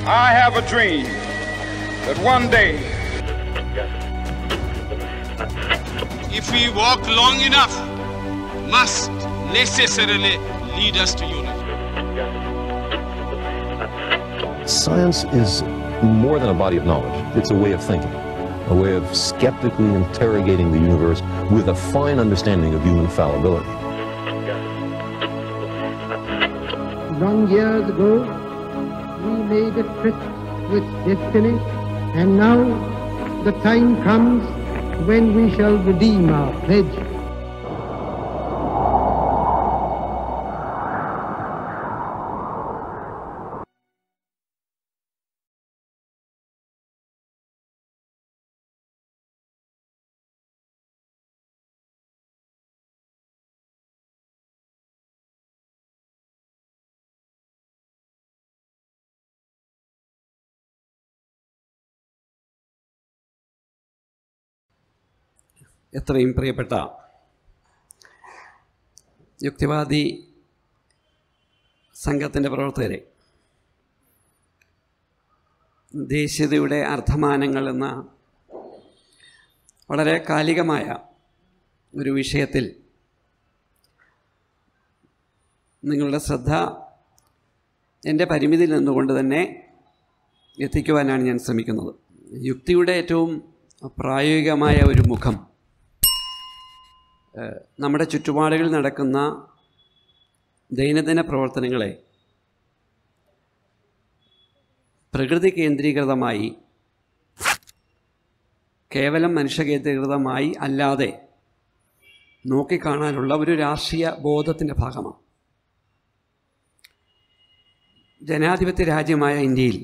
I have a dream that one day, if we walk long enough, must necessarily lead us to unity. Science is more than a body of knowledge. It's a way of thinking, a way of skeptically interrogating the universe with a fine understanding of human fallibility. Long years ago, we made a tryst with destiny, and now the time comes when we shall redeem our pledge. എത്രയും പ്രിയപ്പെട്ട യുക്തിവാദി സംഘത്തിൻ്റെ പ്രവർത്തകരെ, ദേശീയതയുടെ അർത്ഥമാനങ്ങൾ എന്ന വളരെ കാലികമായ ഒരു വിഷയത്തിൽ നിങ്ങളുടെ ശ്രദ്ധ എൻ്റെ പരിമിതിയിൽ നിന്നുകൊണ്ട് തന്നെ എത്തിക്കുവാനാണ് ഞാൻ ശ്രമിക്കുന്നത്. യുക്തിയുടെ ഏറ്റവും പ്രായോഗികമായ ഒരു മുഖം നമ്മുടെ ചുറ്റുപാടുകളിൽ നടക്കുന്ന ദൈനംദിന പ്രവർത്തനങ്ങളെ പ്രകൃതി കേന്ദ്രീകൃതമായി, കേവലം മനുഷ്യ കേന്ദ്രീകൃതമായി അല്ലാതെ നോക്കിക്കാണാനുള്ള ഒരു രാഷ്ട്രീയ ബോധത്തിൻ്റെ ഭാഗമാണ്. ജനാധിപത്യ രാജ്യമായ ഇന്ത്യയിൽ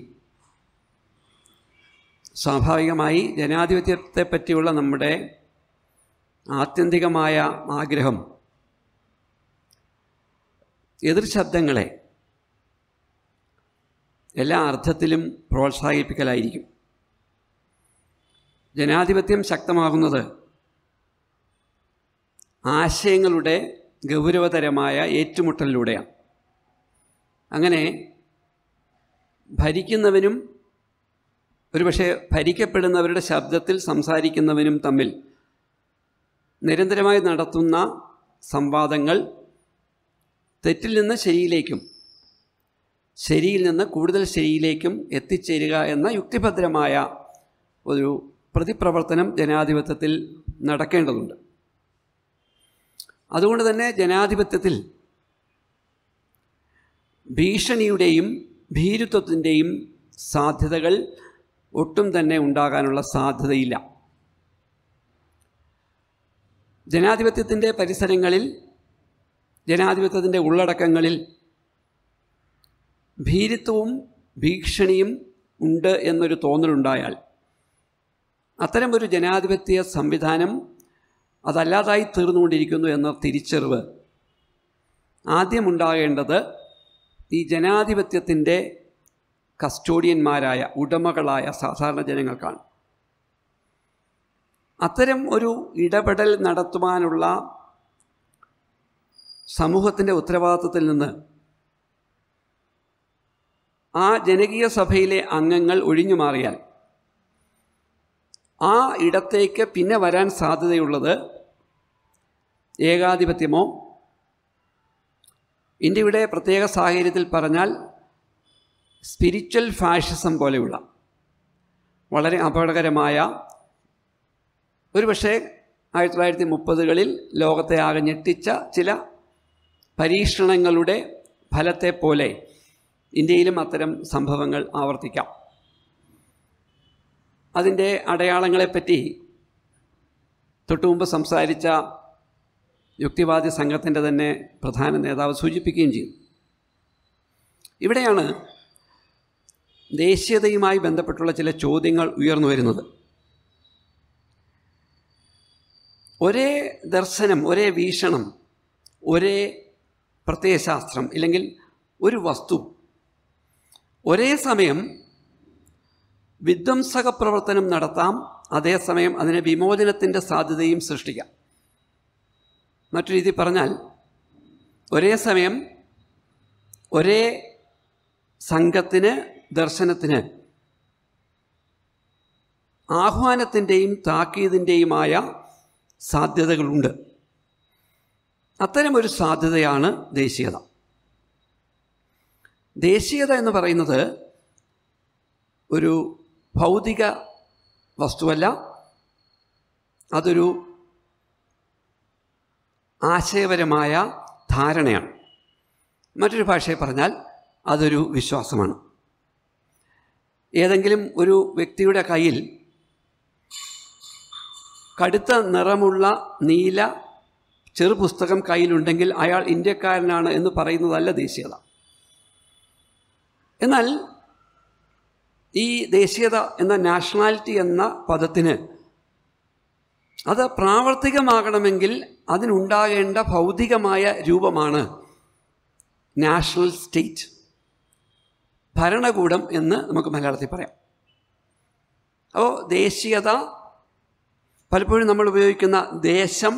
സ്വാഭാവികമായി ജനാധിപത്യത്തെ പറ്റിയുള്ള നമ്മുടെ ആത്യന്തികമായ ആഗ്രഹം എതിർ ശബ്ദങ്ങളെ എല്ലാ അർത്ഥത്തിലും പ്രോത്സാഹിപ്പിക്കലായിരിക്കും. ജനാധിപത്യം ശക്തമാകുന്നത് ആശയങ്ങളുടെ ഗൗരവതരമായ ഏറ്റുമുട്ടലിലൂടെയാണ്. അങ്ങനെ ഭരിക്കുന്നവനും ഒരുപക്ഷെ ഭരിക്കപ്പെടുന്നവരുടെ ശബ്ദത്തിൽ സംസാരിക്കുന്നവനും തമ്മിൽ നിരന്തരമായി നടത്തുന്ന സംവാദങ്ങൾ തെറ്റിൽ നിന്ന് ശരിയിലേക്കും, ശരിയിൽ നിന്ന് കൂടുതൽ ശരിയിലേക്കും എത്തിച്ചേരുക എന്ന യുക്തിഭദ്രമായ ഒരു പ്രതിപ്രവർത്തനം ജനാധിപത്യത്തിൽ നടക്കേണ്ടതുണ്ട്. അതുകൊണ്ട് തന്നെ ജനാധിപത്യത്തിൽ ഭീഷണിയുടെയും ഭീരുത്വത്തിൻ്റെയും സാധ്യതകൾ ഒട്ടും തന്നെ ഉണ്ടാകാനുള്ള സാധ്യതയില്ല. ജനാധിപത്യത്തിൻ്റെ പരിസരങ്ങളിൽ, ജനാധിപത്യത്തിൻ്റെ ഉള്ളടക്കങ്ങളിൽ ഭീരുത്വവും ഭീഷണിയും ഉണ്ട് എന്നൊരു തോന്നലുണ്ടായാൽ അത്തരമൊരു ജനാധിപത്യ സംവിധാനം അതല്ലാതായി തീർന്നുകൊണ്ടിരിക്കുന്നു എന്ന തിരിച്ചറിവ് ആദ്യമുണ്ടാകേണ്ടത് ഈ ജനാധിപത്യത്തിൻ്റെ കസ്റ്റോഡിയന്മാരായ, ഉടമകളായ സാധാരണ ജനങ്ങൾക്കാണ്. അത്തരം ഒരു ഇടപെടൽ നടത്തുവാനുള്ള സമൂഹത്തിൻ്റെ ഉത്തരവാദിത്വത്തിൽ നിന്ന് ആ ജനകീയ സഭയിലെ അംഗങ്ങൾ ഒഴിഞ്ഞു മാറിയാൽ ആ ഇടത്തേക്ക് പിന്നെ വരാൻ സാധ്യതയുള്ളത് ഏകാധിപത്യമോ, ഇന്ത്യയുടെ പ്രത്യേക സാഹചര്യത്തിൽ പറഞ്ഞാൽ സ്പിരിച്വൽ ഫാഷിസം പോലെയുള്ള വളരെ അപകടകരമായ, ഒരുപക്ഷെ 1930കളിൽ ലോകത്തെ ആകെ ഞെട്ടിച്ച ചില പരീക്ഷണങ്ങളുടെ ഫലത്തെ പോലെ ഇന്ത്യയിലും അത്തരം സംഭവങ്ങൾ ആവർത്തിക്കാം. അതിൻ്റെ അടയാളങ്ങളെപ്പറ്റി തൊട്ടുമുമ്പ് സംസാരിച്ച യുക്തിവാദി സംഘത്തിൻ്റെ തന്നെ പ്രധാന നേതാവ് സൂചിപ്പിക്കുകയും ചെയ്തു. ഇവിടെയാണ് ദേശീയതയുമായി ബന്ധപ്പെട്ടുള്ള ചില ചോദ്യങ്ങൾ ഉയർന്നു വരുന്നത്. ഒരേ ദർശനം, ഒരേ വീക്ഷണം, ഒരേ പ്രത്യയശാസ്ത്രം ഇല്ലെങ്കിൽ ഒരു വസ്തു ഒരേ സമയം വിധ്വംസക പ്രവർത്തനം നടത്താം, അതേസമയം അതിനെ വിമോചനത്തിൻ്റെ സാധ്യതയും സൃഷ്ടിക്കാം. മറ്റൊരു രീതി പറഞ്ഞാൽ, ഒരേ സമയം ഒരേ സംഘത്തിന് ദർശനത്തിന് ആഹ്വാനത്തിൻ്റെയും താക്കീതിൻ്റെയുമായ സാധ്യതകളുണ്ട്. അത്തരമൊരു സാധ്യതയാണ് ദേശീയത. ദേശീയത എന്ന് പറയുന്നത് ഒരു ഭൗതിക വസ്തുവല്ല, അതൊരു ആശയപരമായ ധാരണയാണ്. മറ്റൊരു ഭാഷയിൽ പറഞ്ഞാൽ അതൊരു വിശ്വാസമാണ്. ഏതെങ്കിലും ഒരു വ്യക്തിയുടെ കയ്യിൽ കടുത്ത നിറമുള്ള നീല ചെറുപുസ്തകം കയ്യിലുണ്ടെങ്കിൽ അയാൾ ഇന്ത്യക്കാരനാണ് എന്ന് പറയുന്നതല്ല ദേശീയത. എന്നാൽ ഈ ദേശീയത എന്ന നാഷണാലിറ്റി എന്ന പദത്തിന് അത് പ്രാവർത്തികമാകണമെങ്കിൽ അതിനുണ്ടാകേണ്ട ഭൗതികമായ രൂപമാണ് നാഷണൽ സ്റ്റേറ്റ്, ഭരണകൂടം എന്ന് നമുക്ക് മലയാളത്തിൽ പറയാം. അപ്പോൾ ദേശീയത പലപ്പോഴും നമ്മൾ ഉപയോഗിക്കുന്ന ദേശം,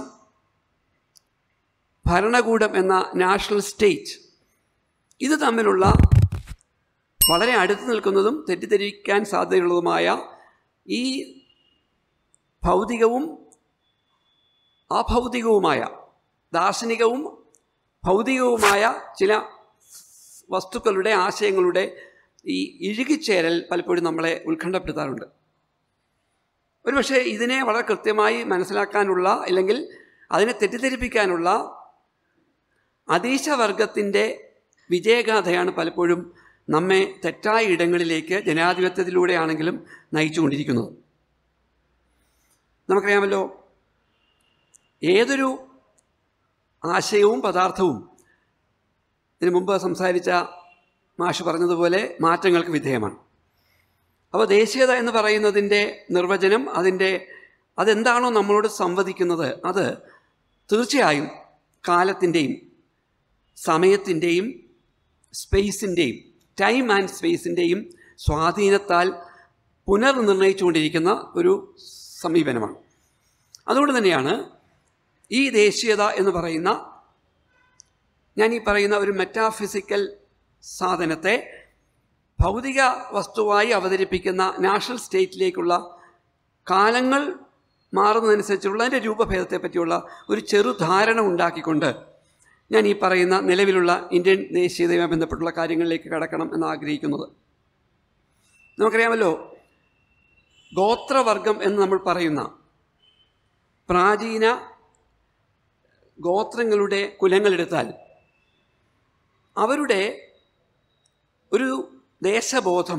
ഭരണകൂടം എന്ന നാഷണൽ സ്റ്റേറ്റ്, ഇത് തമ്മിലുള്ള വളരെ അടുത്ത് നിൽക്കുന്നതും തെറ്റിദ്ധരിക്കാൻ സാധ്യതയുള്ളതുമായ ഈ ഭൗതികവും അഭൗതികവുമായ, ദാർശനികവും ഭൗതികവുമായ ചില വസ്തുക്കളുടെ, ആശയങ്ങളുടെ ഈ ഇഴുകിച്ചേരൽ പലപ്പോഴും നമ്മളെ ഉത്കണ്ഠപ്പെടുത്താറുണ്ട്. ഒരുപക്ഷെ ഇതിനെ വളരെ കൃത്യമായി മനസ്സിലാക്കാനുള്ള, അല്ലെങ്കിൽ അതിനെ തെറ്റിദ്ധരിപ്പിക്കാനുള്ള അതീശവർഗത്തിൻ്റെ വിജയഗാഥയാണ് പലപ്പോഴും നമ്മെ തെറ്റായ ഇടങ്ങളിലേക്ക് ജനാധിപത്യത്തിലൂടെയാണെങ്കിലും നയിച്ചുകൊണ്ടിരിക്കുന്നത്. നമുക്കറിയാമല്ലോ, ഏതൊരു ആശയവും പദാർത്ഥവും ഇതിനു മുമ്പ് സംസാരിച്ച മാഷ് പറഞ്ഞതുപോലെ മാറ്റങ്ങൾക്ക് വിധേയമാണ്. അപ്പോൾ ദേശീയത എന്ന് പറയുന്നതിൻ്റെ നിർവചനം, അതെന്താണോ നമ്മളോട് സംവദിക്കുന്നത്, അത് തീർച്ചയായും കാലത്തിൻ്റെയും സമയത്തിൻ്റെയും സ്പേസിൻ്റെയും, ടൈം ആൻഡ് സ്പേസിൻ്റെയും സ്വാധീനത്താൽ പുനർനിർണയിച്ചുകൊണ്ടിരിക്കുന്ന ഒരു സമീപനമാണ്. അതുകൊണ്ട് തന്നെയാണ് ഈ ദേശീയത എന്ന് പറയുന്ന, ഞാൻ ഈ പറയുന്ന ഒരു മെറ്റാഫിസിക്കൽ സാധനത്തെ ഭൗതിക വസ്തുവായി അവതരിപ്പിക്കുന്ന നാഷണൽ സ്റ്റേറ്റിലേക്കുള്ള കാലങ്ങൾ മാറുന്നതനുസരിച്ചുള്ള അതിൻ്റെ രൂപഭേദത്തെ പറ്റിയുള്ള ഒരു ചെറുധാരണ ഉണ്ടാക്കിക്കൊണ്ട് ഞാൻ ഈ പറയുന്ന നിലവിലുള്ള ഇന്ത്യൻ ദേശീയതയുമായി ബന്ധപ്പെട്ടുള്ള കാര്യങ്ങളിലേക്ക് കടക്കണം എന്നാഗ്രഹിക്കുന്നത്. നമുക്കറിയാമല്ലോ, ഗോത്രവർഗം എന്ന് നമ്മൾ പറയുന്ന പ്രാചീന ഗോത്രങ്ങളുടെ കുലങ്ങളെടുത്താൽ അവരുടെ ഒരു ദേശബോധം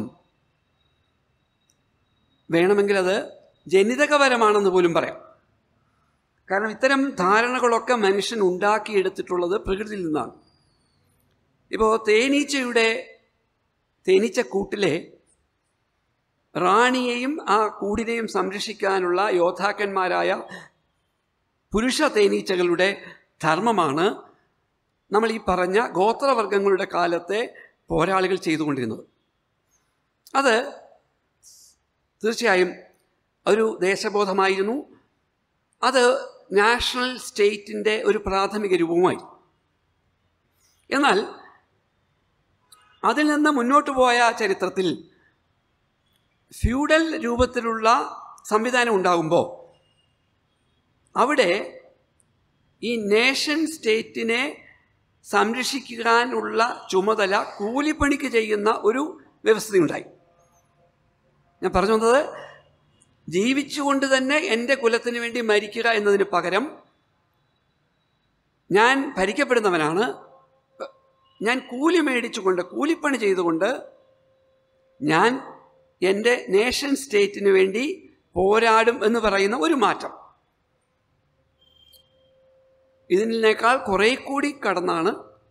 വേണമെങ്കിൽ അത് ജനിതകപരമാണെന്ന് പോലും പറയാം. കാരണം ഇത്തരം ധാരണകളൊക്കെ മനുഷ്യൻ ഉണ്ടാക്കിയെടുത്തിട്ടുള്ളത് പ്രകൃതിയിൽ നിന്നാണ്. ഇപ്പോൾ തേനീച്ചക്കൂട്ടിലെ റാണിയെയും ആ കൂടിനെയും സംരക്ഷിക്കാനുള്ള യോദ്ധാക്കന്മാരായ പുരുഷ തേനീച്ചകളുടെ ധർമ്മമാണ് നമ്മൾ ഈ പറഞ്ഞ ഗോത്രവർഗങ്ങളുടെ കാലത്തെ പോരാളികൾ ചെയ്തുകൊണ്ടിരുന്നത്. അത് തീർച്ചയായും ഒരു ദേശബോധമായിരുന്നു. അത് നാഷണൽ സ്റ്റേറ്റിൻ്റെ ഒരു പ്രാഥമിക രൂപവുമായി. എന്നാൽ അതിൽ നിന്ന് മുന്നോട്ട് പോയ ചരിത്രത്തിൽ ഫ്യൂഡൽ രൂപത്തിലുള്ള സംവിധാനം ഉണ്ടാകുമ്പോൾ അവിടെ ഈ നേഷൻ സ്റ്റേറ്റിനെ സംരക്ഷിക്കാനുള്ള ചുമതല കൂലിപ്പണിക്ക് ചെയ്യുന്ന ഒരു വ്യവസ്ഥയുണ്ടായി. ഞാൻ പറഞ്ഞു വന്നത്, ജീവിച്ചുകൊണ്ട് തന്നെ എൻ്റെ കുലത്തിന് വേണ്ടി മരിക്കുക എന്നതിന് പകരം ഞാൻ ഭരിക്കപ്പെടുന്നവനാണ്, ഞാൻ കൂലി മേടിച്ചുകൊണ്ട്, കൂലിപ്പണി ചെയ്തുകൊണ്ട് ഞാൻ എൻ്റെ നേഷൻ സ്റ്റേറ്റിന് വേണ്ടി പോരാടും എന്ന് പറയുന്ന ഒരു മാറ്റം. ഇതിനേക്കാൾ കുറേ കൂടി കടന്നാണ്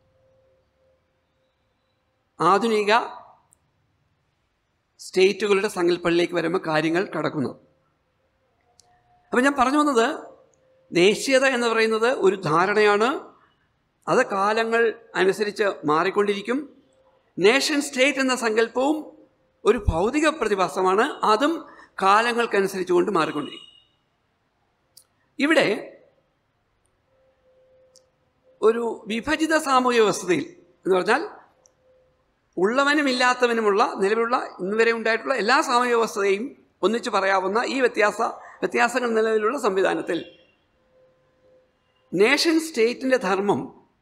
ആധുനിക സ്റ്റേറ്റുകളുടെ സങ്കല്പങ്ങളിലേക്ക് വരുമ്പോൾ കാര്യങ്ങൾ കടക്കുന്നത്. അപ്പം ഞാൻ പറഞ്ഞു വന്നത്, ദേശീയത എന്ന് പറയുന്നത് ഒരു ധാരണയാണ്. അത് കാലങ്ങൾ അനുസരിച്ച് മാറിക്കൊണ്ടിരിക്കും. നേഷൻ സ്റ്റേറ്റ് എന്ന സങ്കല്പവും ഒരു ഭൗതിക പ്രതിഭാസമാണ്. അതും കാലങ്ങൾക്കനുസരിച്ചുകൊണ്ട് മാറിക്കൊണ്ടിരിക്കും. ഇവിടെ ഒരു വിഭജിത സാമൂഹ്യ വ്യവസ്ഥയിൽ എന്ന് പറഞ്ഞാൽ ഉള്ളവനും ഇല്ലാത്തവനുമുള്ള നിലവിലുള്ള ഇന്നുവരെ ഉണ്ടായിട്ടുള്ള എല്ലാ സാമൂഹിക വ്യവസ്ഥയും ഒന്നിച്ചു പറയാവുന്ന ഈ വ്യത്യാസങ്ങൾ നിലവിലുള്ള സംവിധാനത്തിൽ നേഷൻ സ്റ്റേറ്റിൻ്റെ ധർമ്മം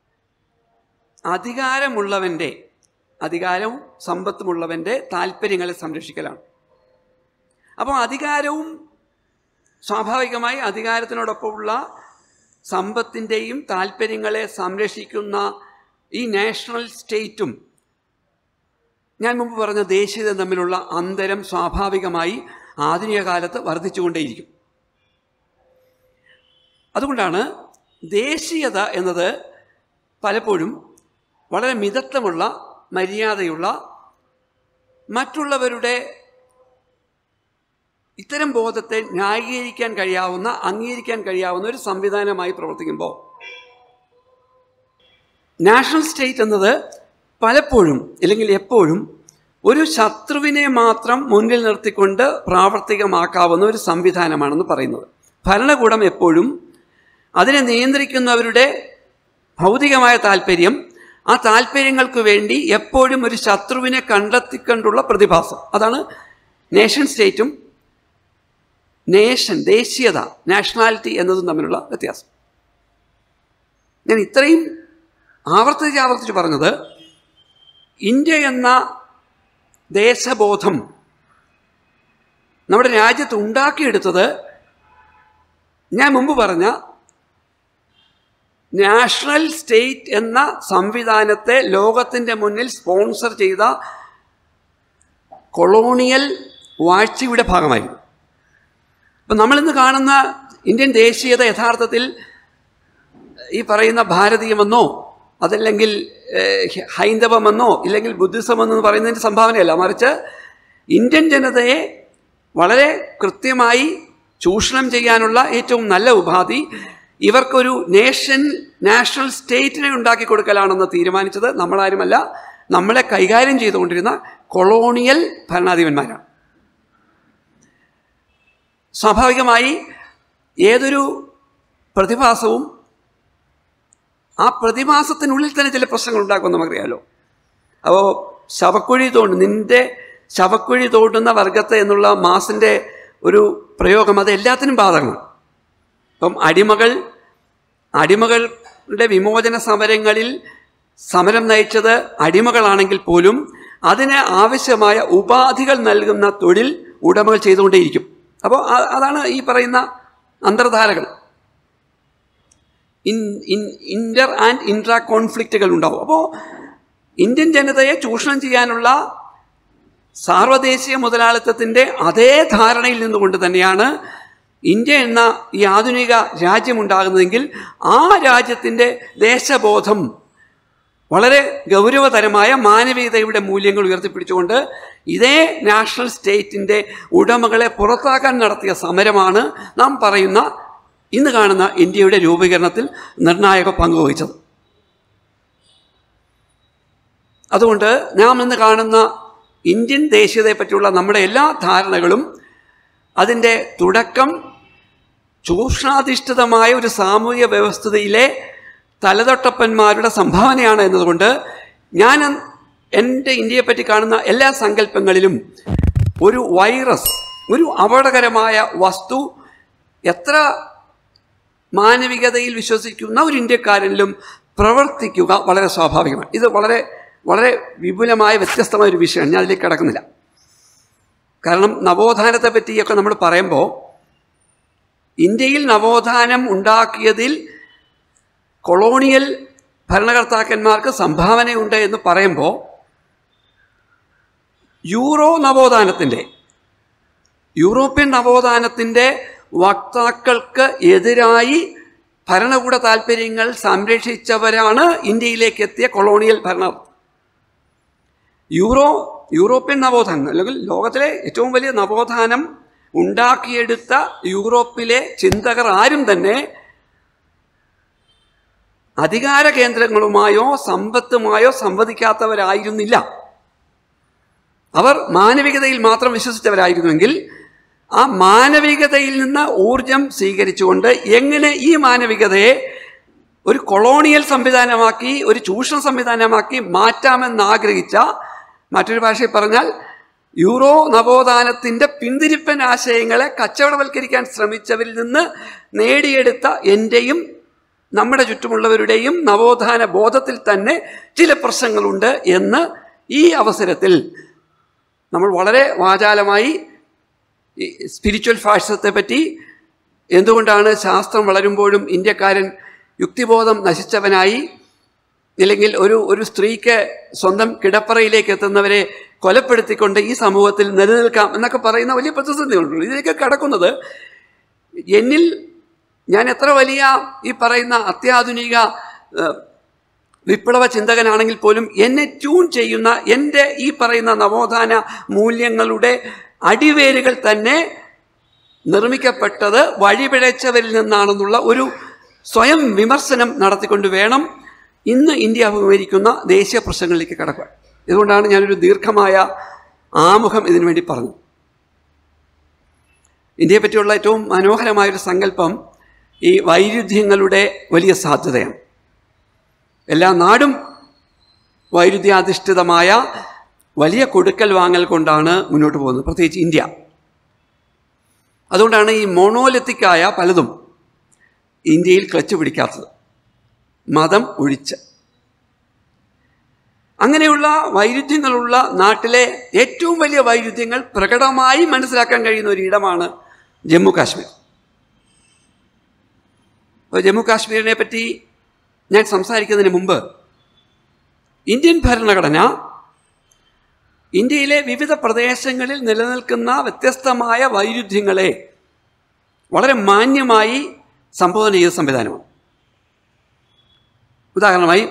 അധികാരവും സമ്പത്തുമുള്ളവൻ്റെ താല്പര്യങ്ങളെ സംരക്ഷിക്കലാണ്. അപ്പോൾ അധികാരവും സ്വാഭാവികമായി അധികാരത്തിനോടൊപ്പമുള്ള സമ്പത്തിൻ്റെയും താല്പര്യങ്ങളെ സംരക്ഷിക്കുന്ന ഈ നാഷണൽ സ്റ്റേറ്റും ഞാൻ മുമ്പ് പറഞ്ഞ ദേശീയതയും തമ്മിലുള്ള അന്തരം സ്വാഭാവികമായി ആധുനിക കാലത്ത് വർദ്ധിച്ചുകൊണ്ടേയിരിക്കും. അതുകൊണ്ടാണ് ദേശീയത എന്നത് പലപ്പോഴും വളരെ മിതത്വമുള്ള, മര്യാദയുള്ള, മറ്റുള്ളവരുടെ ഇത്തരം ബോധത്തെ ന്യായീകരിക്കാൻ കഴിയാവുന്ന, അംഗീകരിക്കാൻ കഴിയാവുന്ന ഒരു സംവിധാനമായി പ്രവർത്തിക്കുമ്പോൾ നാഷണൽ സ്റ്റേറ്റ് എന്നത് പലപ്പോഴും അല്ലെങ്കിൽ എപ്പോഴും ഒരു ശത്രുവിനെ മാത്രം മുന്നിൽ നിർത്തിക്കൊണ്ട് പ്രാവർത്തികമാക്കാവുന്ന ഒരു സംവിധാനമാണെന്ന് പറയുന്നത്. ഭരണകൂടം എപ്പോഴും അതിനെ നിയന്ത്രിക്കുന്നവരുടെ ഭൗതികമായ താല്പര്യം, ആ താല്പര്യങ്ങൾക്ക് വേണ്ടി എപ്പോഴും ഒരു ശത്രുവിനെ കണ്ടെത്തിക്കൊണ്ടുള്ള പ്രതിഭാസം, അതാണ് നേഷൻ സ്റ്റേറ്റും ദേശീയത, നാഷണാലിറ്റി എന്നതും തമ്മിലുള്ള വ്യത്യാസം. ഞാൻ ഇത്രയും ആവർത്തിച്ച് പറഞ്ഞത് ഇന്ത്യ എന്ന ദേശബോധം നമ്മുടെ രാജ്യത്ത് ഉണ്ടാക്കിയെടുത്തത് ഞാൻ മുമ്പ് പറഞ്ഞ നാഷണൽ സ്റ്റേറ്റ് എന്ന സംവിധാനത്തെ ലോകത്തിൻ്റെ മുന്നിൽ സ്പോൺസർ ചെയ്ത കൊളോണിയൽ വാഴ്ചയുടെ ഭാഗമായിരുന്നു. അപ്പം നമ്മളിന്ന് കാണുന്ന ഇന്ത്യൻ ദേശീയത യഥാർത്ഥത്തിൽ ഈ പറയുന്ന ഭാരതീയമെന്നോ അതല്ലെങ്കിൽ ഹൈന്ദവമെന്നോ ഇല്ലെങ്കിൽ ബുദ്ധിസമെന്നോ പറയുന്നതിൻ്റെ സംഭാവനയല്ല, മറിച്ച് ഇന്ത്യൻ ജനതയെ വളരെ കൃത്യമായി ചൂഷണം ചെയ്യാനുള്ള ഏറ്റവും നല്ല ഉപാധി ഇവർക്കൊരു നാഷണൽ സ്റ്റേറ്റിനെ ഉണ്ടാക്കി കൊടുക്കലാണെന്ന് തീരുമാനിച്ചത് നമ്മളാരുമല്ല, നമ്മളെ കൈകാര്യം ചെയ്തുകൊണ്ടിരുന്ന കൊളോണിയൽ ഭരണാധിപന്മാരാണ്. സ്വാഭാവികമായി ഏതൊരു പ്രതിഭാസവും ആ പ്രതിഭാസത്തിനുള്ളിൽ തന്നെ ചില പ്രശ്നങ്ങൾ ഉണ്ടാക്കുമെന്ന് നമുക്കറിയാമല്ലോ. അപ്പോൾ നിന്റെ ശവക്കുഴി തോണ്ടുന്ന വർഗത്തെ എന്നുള്ള മാസിൻ്റെ ഒരു പ്രയോഗം അത് എല്ലാത്തിനും ബാധകമാണ്. ഇപ്പം അടിമകളുടെ വിമോചന സമരങ്ങളിൽ സമരം നയിച്ചത് അടിമകളാണെങ്കിൽ പോലും അതിന് ആവശ്യമായ ഉപാധികൾ നൽകുന്ന തൊഴിൽ ഉടമകൾ ചെയ്തുകൊണ്ടേയിരിക്കും. അപ്പോൾ അതാണ് ഈ പറയുന്ന അന്തർധാരകൾ, ഇന്റർ ആൻഡ് ഇൻട്രാ കോൺഫ്ലിക്റ്റുകൾ ഉണ്ടാവും. അപ്പോൾ ഇന്ത്യൻ ജനതയെ ചൂഷണം ചെയ്യാനുള്ള സാർവദേശീയ മുതലാളിത്തത്തിൻ്റെ അതേ ധാരണയിൽ നിന്നുകൊണ്ട് തന്നെയാണ് ഇന്ത്യ എന്ന ഈ ആധുനിക രാജ്യമുണ്ടാകുന്നതെങ്കിൽ ആ രാജ്യത്തിൻ്റെ ദേശബോധം വളരെ ഗൗരവതരമായ മാനവികതയുടെ മൂല്യങ്ങൾ ഉയർത്തിപ്പിടിച്ചുകൊണ്ട് ഇതേ നാഷണൽ സ്റ്റേറ്റിൻ്റെ ഉടമകളെ പുറത്താക്കാൻ നടത്തിയ സമരമാണ് നാം പറയുന്ന ഇന്ന് കാണുന്ന ഇന്ത്യയുടെ രൂപീകരണത്തിൽ നിർണായക പങ്കുവഹിച്ചത്. അതുകൊണ്ട് നാം ഇന്ന് കാണുന്ന ഇന്ത്യൻ ദേശീയതയെ പറ്റിയുള്ള നമ്മുടെ എല്ലാ ധാരണകളും അതിൻ്റെ തുടക്കം ചൂഷണാധിഷ്ഠിതമായ ഒരു സാമൂഹിക വ്യവസ്ഥയിലെ തലതൊട്ടപ്പന്മാരുടെ സംഭാവനയാണ് എന്നതുകൊണ്ട് ഞാൻ എൻ്റെ ഇന്ത്യയെപ്പറ്റി കാണുന്ന എല്ലാ സങ്കല്പങ്ങളിലും ഒരു വൈറസ്, ഒരു അപകടകരമായ വസ്തു എത്ര മാനവികതയിൽ വിശ്വസിക്കുന്ന ഒരു ഇന്ത്യക്കാരനിലും പ്രവർത്തിക്കുക വളരെ സ്വാഭാവികമാണ്. ഇത് വളരെ വളരെ വിപുലമായ വ്യത്യസ്തമായ ഒരു വിഷയമാണ്, ഞാൻ അതിലേക്ക് കിടക്കുന്നില്ല. കാരണം നവോത്ഥാനത്തെ പറ്റിയൊക്കെ നമ്മൾ പറയുമ്പോൾ ഇന്ത്യയിൽ നവോത്ഥാനം ഉണ്ടാക്കിയതിൽ കൊളോണിയൽ ഭരണകർത്താക്കന്മാർക്ക് സംഭാവനയുണ്ട് എന്ന് പറയുമ്പോൾ യൂറോപ്യൻ നവോത്ഥാനത്തിൻ്റെ വക്താക്കൾക്ക് എതിരായി ഭരണകൂട താല്പര്യങ്ങൾ സംരക്ഷിച്ചവരാണ് ഇന്ത്യയിലേക്ക് എത്തിയ കൊളോണിയൽ ഭരണകർത്താക്കൾ. യൂറോപ്യൻ നവോത്ഥാനം അല്ലെങ്കിൽ ലോകത്തിലെ ഏറ്റവും വലിയ നവോത്ഥാനം ഉണ്ടാക്കിയെടുത്ത യൂറോപ്പിലെ ചിന്തകർ ആരും തന്നെ അധികാര കേന്ദ്രങ്ങളുമായോ സമ്പത്തുമായോ സംവദിക്കാത്തവരായിരുന്നില്ല. അവർ മാനവികതയിൽ മാത്രം വിശ്വസിച്ചവരായിരുന്നുവെങ്കിൽ ആ മാനവികതയിൽ നിന്ന് ഊർജം സ്വീകരിച്ചുകൊണ്ട് എങ്ങനെ ഈ മാനവികതയെ ഒരു കൊളോണിയൽ സംവിധാനമാക്കി, ഒരു ചൂഷണ സംവിധാനമാക്കി മാറ്റാമെന്നാഗ്രഹിച്ച മറ്റൊരു ഭാഷയിൽ പറഞ്ഞാൽ യൂറോ നവോത്ഥാനത്തിൻ്റെ പിന്തിരിപ്പൻ ആശയങ്ങളെ കച്ചവടവൽക്കരിക്കാൻ ശ്രമിച്ചവരിൽ നിന്ന് നേടിയെടുത്ത എൻ്റെയും നമ്മുടെ ചുറ്റുമുള്ളവരുടെയും നവോത്ഥാന ബോധത്തിൽ തന്നെ ചില പ്രശ്നങ്ങളുണ്ട് എന്ന് ഈ അവസരത്തിൽ നമ്മൾ വളരെ വാചാലമായി സ്പിരിച്വൽ ഫാഷിസത്തെ പറ്റി, എന്തുകൊണ്ടാണ് ശാസ്ത്രം വളരുമ്പോഴും ഇന്ത്യക്കാരൻ യുക്തിബോധം നശിച്ചവനായി, ഇല്ലെങ്കിൽ ഒരു സ്ത്രീക്ക് സ്വന്തം കിടപ്പറയിലേക്ക് എത്തുന്നവരെ കൊലപ്പെടുത്തിക്കൊണ്ട് ഈ സമൂഹത്തിൽ നിലനിൽക്കാം എന്നൊക്കെ പറയുന്ന വലിയ പ്രതിസന്ധികളുണ്ട്. ഇതിലേക്ക് കടക്കുന്നത് എന്നിൽ ഞാൻ എത്ര വലിയ ഈ പറയുന്ന അത്യാധുനിക വിപ്ലവ ചിന്തകനാണെങ്കിൽ പോലും എന്നെ ട്യൂൺ ചെയ്യുന്ന എൻ്റെ ഈ പറയുന്ന നവോത്ഥാന മൂല്യങ്ങളുടെ അടിവേരുകൾ തന്നെ നിർമ്മിക്കപ്പെട്ടത് വഴിപിഴച്ചവരിൽ നിന്നാണെന്നുള്ള ഒരു സ്വയം വിമർശനം നടത്തിക്കൊണ്ട് വേണം ഇന്ന് ഇന്ത്യ അഭിമുഖീകരിക്കുന്ന ദേശീയ പ്രശ്നങ്ങളിലേക്ക് കടക്കുക. ഇതുകൊണ്ടാണ് ഞാനൊരു ദീർഘമായ ആമുഖം ഇതിനു വേണ്ടി പറഞ്ഞത്. ഇന്ത്യയെ പറ്റിയുള്ള ഏറ്റവും മനോഹരമായൊരു സങ്കല്പം ഈ വൈരുദ്ധ്യങ്ങളുടെ വലിയ സാധ്യതയാണ്. എല്ലാ നാടും വൈരുദ്ധ്യാധിഷ്ഠിതമായ വലിയ കൊടുക്കൽ വാങ്ങൽ കൊണ്ടാണ് മുന്നോട്ട് പോകുന്നത്, പ്രത്യേകിച്ച് ഇന്ത്യ. അതുകൊണ്ടാണ് ഈ മോണോലിത്തിക്കായ പലതും ഇന്ത്യയിൽ ക്ലച്ച് പിടിക്കാത്തത്, മതം ഒഴിച്ച്. അങ്ങനെയുള്ള വൈരുദ്ധ്യങ്ങളുള്ള നാട്ടിലെ ഏറ്റവും വലിയ വൈരുദ്ധ്യങ്ങൾ പ്രകടമായി മനസ്സിലാക്കാൻ കഴിയുന്ന ഒരിടമാണ് ജമ്മു കാശ്മീർ. അപ്പോൾ ജമ്മു കാശ്മീരിനെ പറ്റി ഞാൻ സംസാരിക്കുന്നതിന് മുമ്പ് ഇന്ത്യൻ ഭരണഘടന ഇന്ത്യയിലെ വിവിധ പ്രദേശങ്ങളിൽ നിലനിൽക്കുന്ന വ്യത്യസ്തമായ വൈരുദ്ധ്യങ്ങളെ വളരെ മാന്യമായി സംബോധന ചെയ്ത സംവിധാനമാണ്. ഉദാഹരണമായി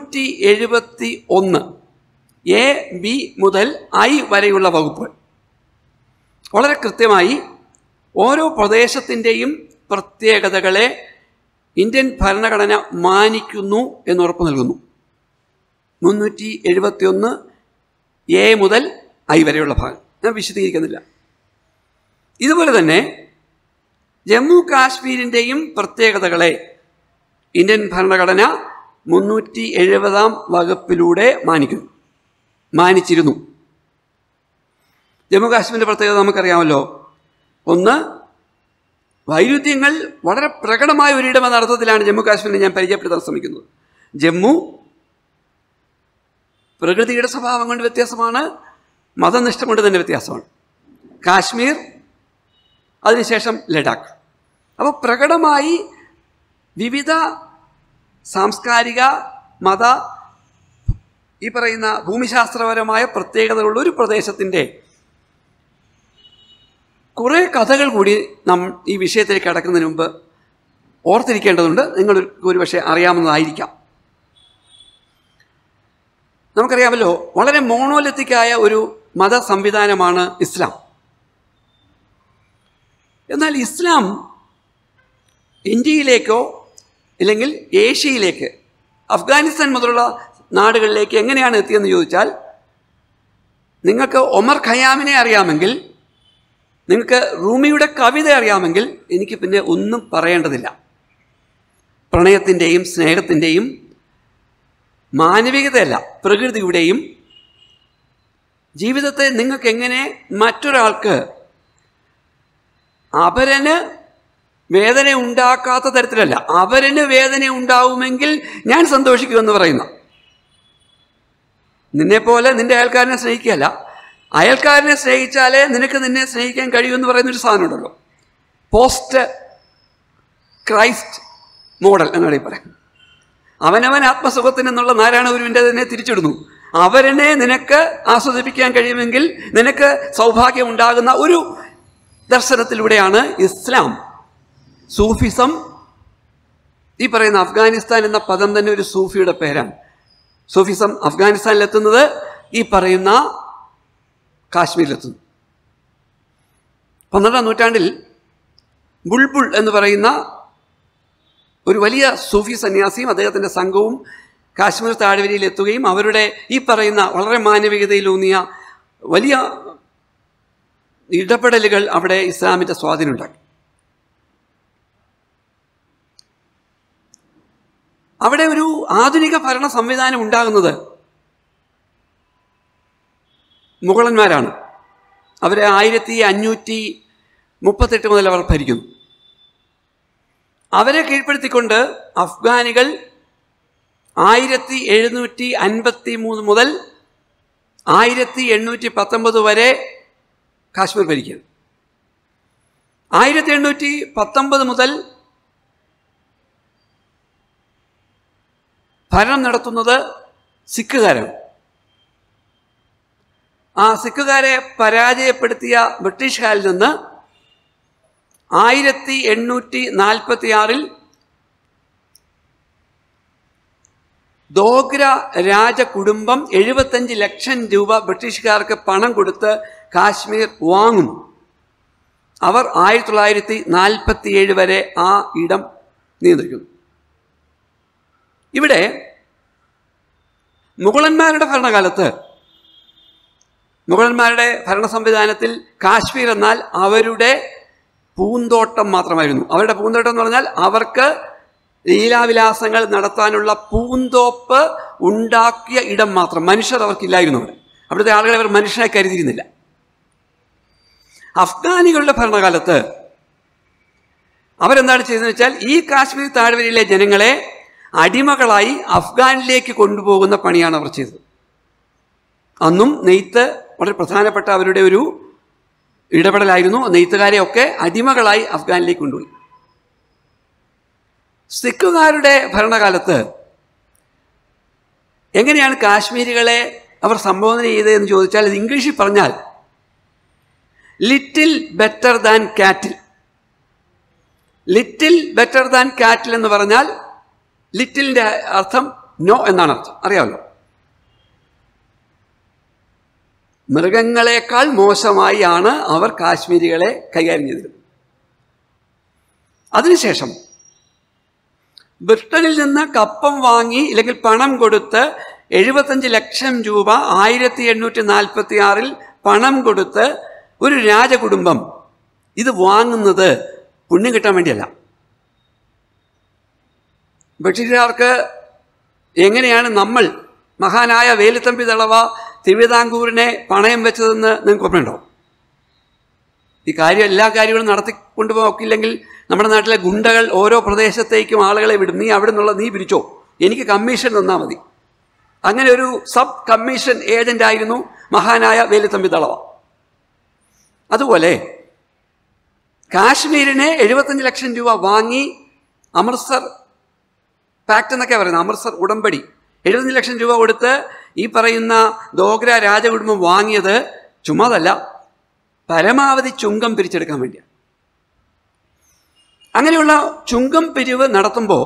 371 A, B മുതൽ I വരെയുള്ള വകുപ്പുകൾ വളരെ കൃത്യമായി ഓരോ പ്രദേശത്തിൻ്റെയും പ്രത്യേകതകളെ ഇന്ത്യൻ ഭരണഘടന മാനിക്കുന്നു എന്നുറപ്പ് നൽകുന്നു. 371 A മുതൽ I വരെയുള്ള ഭാഗം ഞാൻ വിശദീകരിക്കുന്നില്ല. ഇതുപോലെ തന്നെ ജമ്മു കാശ്മീരിൻ്റെയും പ്രത്യേകതകളെ ഇന്ത്യൻ ഭരണഘടന 370 വകുപ്പിലൂടെ മാനിച്ചിരുന്നു. ജമ്മു കാശ്മീരിൻ്റെ പ്രത്യേകത നമുക്കറിയാമല്ലോ. ഒന്ന്, വൈരുദ്ധ്യങ്ങൾ വളരെ പ്രകടമായ ഒരിടമെന്ന അർത്ഥത്തിലാണ് ജമ്മു കാശ്മീരിനെ ഞാൻ പരിചയപ്പെടുത്താൻ ശ്രമിക്കുന്നത്. ജമ്മു പ്രകൃതിയുടെ സ്വഭാവം കൊണ്ട് വ്യത്യാസമാണ്, മതനിഷ്ഠ കൊണ്ട് തന്നെ വ്യത്യാസമാണ്. കാശ്മീർ, അതിനുശേഷം ലഡാക്ക്. അപ്പോൾ പ്രകടമായി വിവിധ സാംസ്കാരിക, മത, ഈ പറയുന്ന ഭൂമിശാസ്ത്രപരമായ പ്രത്യേകതകളുള്ള ഒരു പ്രദേശത്തിൻ്റെ കുറേ കഥകൾ കൂടി നാം ഈ വിഷയത്തിലേക്ക് കടക്കുന്നതിന് മുമ്പ് ഓർത്തിരിക്കേണ്ടതുണ്ട്. നിങ്ങൾ ഒരുപക്ഷെ അറിയാവുന്നതായിരിക്കാം. നമുക്കറിയാമല്ലോ, വളരെ മോണോലിത്തിക്കായ ഒരു മത സംവിധാനമാണ് ഇസ്ലാം. എന്നാൽ ഇസ്ലാം ഇന്ത്യയിലേക്കോ ഇല്ലെങ്കിൽ ഏഷ്യയിലേക്ക്, അഫ്ഗാനിസ്ഥാൻ മുതലുള്ള നാടുകളിലേക്ക് എങ്ങനെയാണ് എത്തിയെന്ന് ചോദിച്ചാൽ, നിങ്ങൾക്ക് ഒമർ ഖയ്യാമിനെ അറിയാമെങ്കിൽ, നിങ്ങൾക്ക് റൂമിയുടെ കവിത അറിയാമെങ്കിൽ എനിക്ക് പിന്നെ ഒന്നും പറയേണ്ടതില്ല. പ്രണയത്തിൻ്റെയും സ്നേഹത്തിൻ്റെയും മാനവികതയല്ല, പ്രകൃതിയുടെയും ജീവിതത്തെ നിങ്ങൾക്ക് എങ്ങനെ മറ്റൊരാൾക്ക് അപരന് വേദന ഉണ്ടാക്കാത്ത തരത്തിലല്ല, അവരന് വേദന ഉണ്ടാവുമെങ്കിൽ ഞാൻ സന്തോഷിക്കുമെന്ന് പറയുന്ന, നിന്നെപ്പോലെ നിന്റെ അയൽക്കാരനെ സ്നേഹിക്കുകയല്ല, അയൽക്കാരനെ സ്നേഹിച്ചാലേ നിനക്ക് നിന്നെ സ്നേഹിക്കാൻ കഴിയുമെന്ന് പറയുന്നൊരു സാധനമുണ്ടല്ലോ, പോസ്റ്റ് ക്രൈസ്റ്റ് മോഡൽ എന്നാണ് ഈ പറയാം. അവനവൻ ആത്മസുഖത്തിന് എന്നുള്ള നാരായണ ഗുരുവിൻ്റെ തന്നെ തിരിച്ചിടുന്നു. അവരനെ നിനക്ക് ആസ്വദിപ്പിക്കാൻ കഴിയുമെങ്കിൽ നിനക്ക് സൗഭാഗ്യം ഉണ്ടാകുന്ന ഒരു ദർശനത്തിലൂടെയാണ് ഇസ്ലാം. സൂഫിസം, ഈ പറയുന്ന അഫ്ഗാനിസ്ഥാൻ എന്ന പദം തന്നെ ഒരു സൂഫിയുടെ പേരാണ്. സൂഫിസം അഫ്ഗാനിസ്ഥാനിലെത്തുന്നത് ഈ പറയുന്ന കാശ്മീരിലെത്തുന്നു. 12ാം നൂറ്റാണ്ടിൽ ബുൾബുൾ എന്ന് പറയുന്ന ഒരു വലിയ സൂഫി സന്യാസിയും അദ്ദേഹത്തിൻ്റെ സംഘവും കാശ്മീർ താഴ്വരയിൽ എത്തുകയും അവരുടെ ഈ പറയുന്ന വളരെ മാനവികതയിലൂന്നിയ വലിയ ഇടപെടലുകൾ അവിടെ ഇസ്ലാമിൻ്റെ സ്വാധീനമുണ്ടാക്കി. അവിടെ ഒരു ആധുനിക ഭരണ സംവിധാനം ഉണ്ടാകുന്നത് മുഗളന്മാരാണ്. അവരെ 1538 മുതൽ അവർ ഭരിക്കുന്നു. അവരെ കീഴ്പ്പെടുത്തിക്കൊണ്ട് അഫ്ഗാനികൾ 1753 മുതൽ 1819 വരെ കാശ്മീർ ഭരിക്കുകയാണ്. 1819 മുതൽ ഭരണം നടത്തുന്നത് സിഖുകാരാണ്. ആ സിഖുകാരെ പരാജയപ്പെടുത്തിയ ബ്രിട്ടീഷുകാരിൽ നിന്ന് 1846 ദോഗ്ര രാജകുടുംബം 75 ലക്ഷം രൂപ ബ്രിട്ടീഷുകാർക്ക് പണം കൊടുത്ത് കാശ്മീർ വാങ്ങുന്നു. അവർ 1947 വരെ ആ ഇടം നിയന്ത്രിക്കുന്നു. ഇവിടെ മുഗളന്മാരുടെ ഭരണകാലത്ത്, മുഗളന്മാരുടെ ഭരണ സംവിധാനത്തിൽ കാശ്മീർ എന്നാൽ അവരുടെ പൂന്തോട്ടം മാത്രമായിരുന്നു. അവരുടെ പൂന്തോട്ടം എന്ന് പറഞ്ഞാൽ അവർക്ക് ലീലാവിലാസങ്ങൾ നടത്താനുള്ള പൂന്തോപ്പ് ഉണ്ടാക്കിയ ഇടം മാത്രം. മനുഷ്യർ അവർക്കില്ലായിരുന്നു. അവിടുത്തെ ആളുകളെ അവർ മനുഷ്യനെ കരുതിയിരുന്നില്ല. അഫ്ഗാനികളുടെ ഭരണകാലത്ത് അവരെന്താണ് ചെയ്തതെന്ന് വെച്ചാൽ ഈ കാശ്മീർ താഴ്വരയിലെ ജനങ്ങളെ അടിമകളായി അഫ്ഗാനിലേക്ക് കൊണ്ടുപോകുന്ന പണിയാണ് അവർ ചെയ്തത്. അന്നും നെയ്ത്ത് വളരെ പ്രധാനപ്പെട്ട അവരുടെ ഒരു ഇടപെടലായിരുന്നു. നെയ്ത്തുകാരെയൊക്കെ അടിമകളായി അഫ്ഗാനിലേക്ക് കൊണ്ടുപോയി. സിഖുകാരുടെ ഭരണകാലത്ത് എങ്ങനെയാണ് കാശ്മീരികളെ അവർ സംബോധന ചെയ്തതെന്ന് ചോദിച്ചാൽ, ഇത് ഇംഗ്ലീഷിൽ പറഞ്ഞാൽ little better than cattle. Little better than cattle എന്ന് പറഞ്ഞാൽ ലിറ്റിലിൻ്റെ അർത്ഥം നോ എന്നാണ് അർത്ഥം, അറിയാമല്ലോ. മൃഗങ്ങളെക്കാൾ മോശമായി ആണ് അവർ കാശ്മീരികളെ കൈകാര്യം ചെയ്തിരുന്നത്. അതിനുശേഷം ബ്രിട്ടനിൽ നിന്ന് കപ്പം വാങ്ങി അല്ലെങ്കിൽ പണം കൊടുത്ത് 75 ലക്ഷം രൂപ 1846 പണം കൊടുത്ത് ഒരു രാജകുടുംബം ഇത് വാങ്ങുന്നത് പുണ്യം കിട്ടാൻ വേണ്ടിയല്ല. ബ്രിട്ടീഷുകാർക്ക് എങ്ങനെയാണ് നമ്മൾ മഹാനായ വേലുത്തമ്പി ദളവ തിരുവിതാംകൂറിനെ പണയം വെച്ചതെന്ന് നിങ്ങൾക്ക് ഓർമ്മയുണ്ടോ? ഈ കാര്യം എല്ലാ കാര്യങ്ങളും നടത്തിക്കൊണ്ടുപോക്കില്ലെങ്കിൽ നമ്മുടെ നാട്ടിലെ ഗുണ്ടകൾ ഓരോ പ്രദേശത്തേക്കും ആളുകളെ വിടും. നീ അവിടെ നിന്നുള്ള നീ പിരിച്ചോ, എനിക്ക് കമ്മീഷൻ തന്നാൽ മതി. അങ്ങനെ ഒരു സബ് കമ്മീഷൻ ഏജന്റ് ആയിരുന്നു മഹാനായ വേലുത്തമ്പി ദളവ. അതുപോലെ കാശ്മീരിനെ 75 ലക്ഷം രൂപ വാങ്ങി അമൃത്സർ പാക്ട് എന്നൊക്കെ പറയുന്നത്, അമൃത്സർ ഉടമ്പടി, 75 ലക്ഷം രൂപ കൊടുത്ത് ഈ പറയുന്ന ദോഗ്ര രാജകുടുംബം വാങ്ങിയത് ചുമ്മാതല്ല, പരമാവധി ചുങ്കം പിരിച്ചെടുക്കാൻ വേണ്ടിയാണ്. അങ്ങനെയുള്ള ചുങ്കം പിരിവ് നടത്തുമ്പോൾ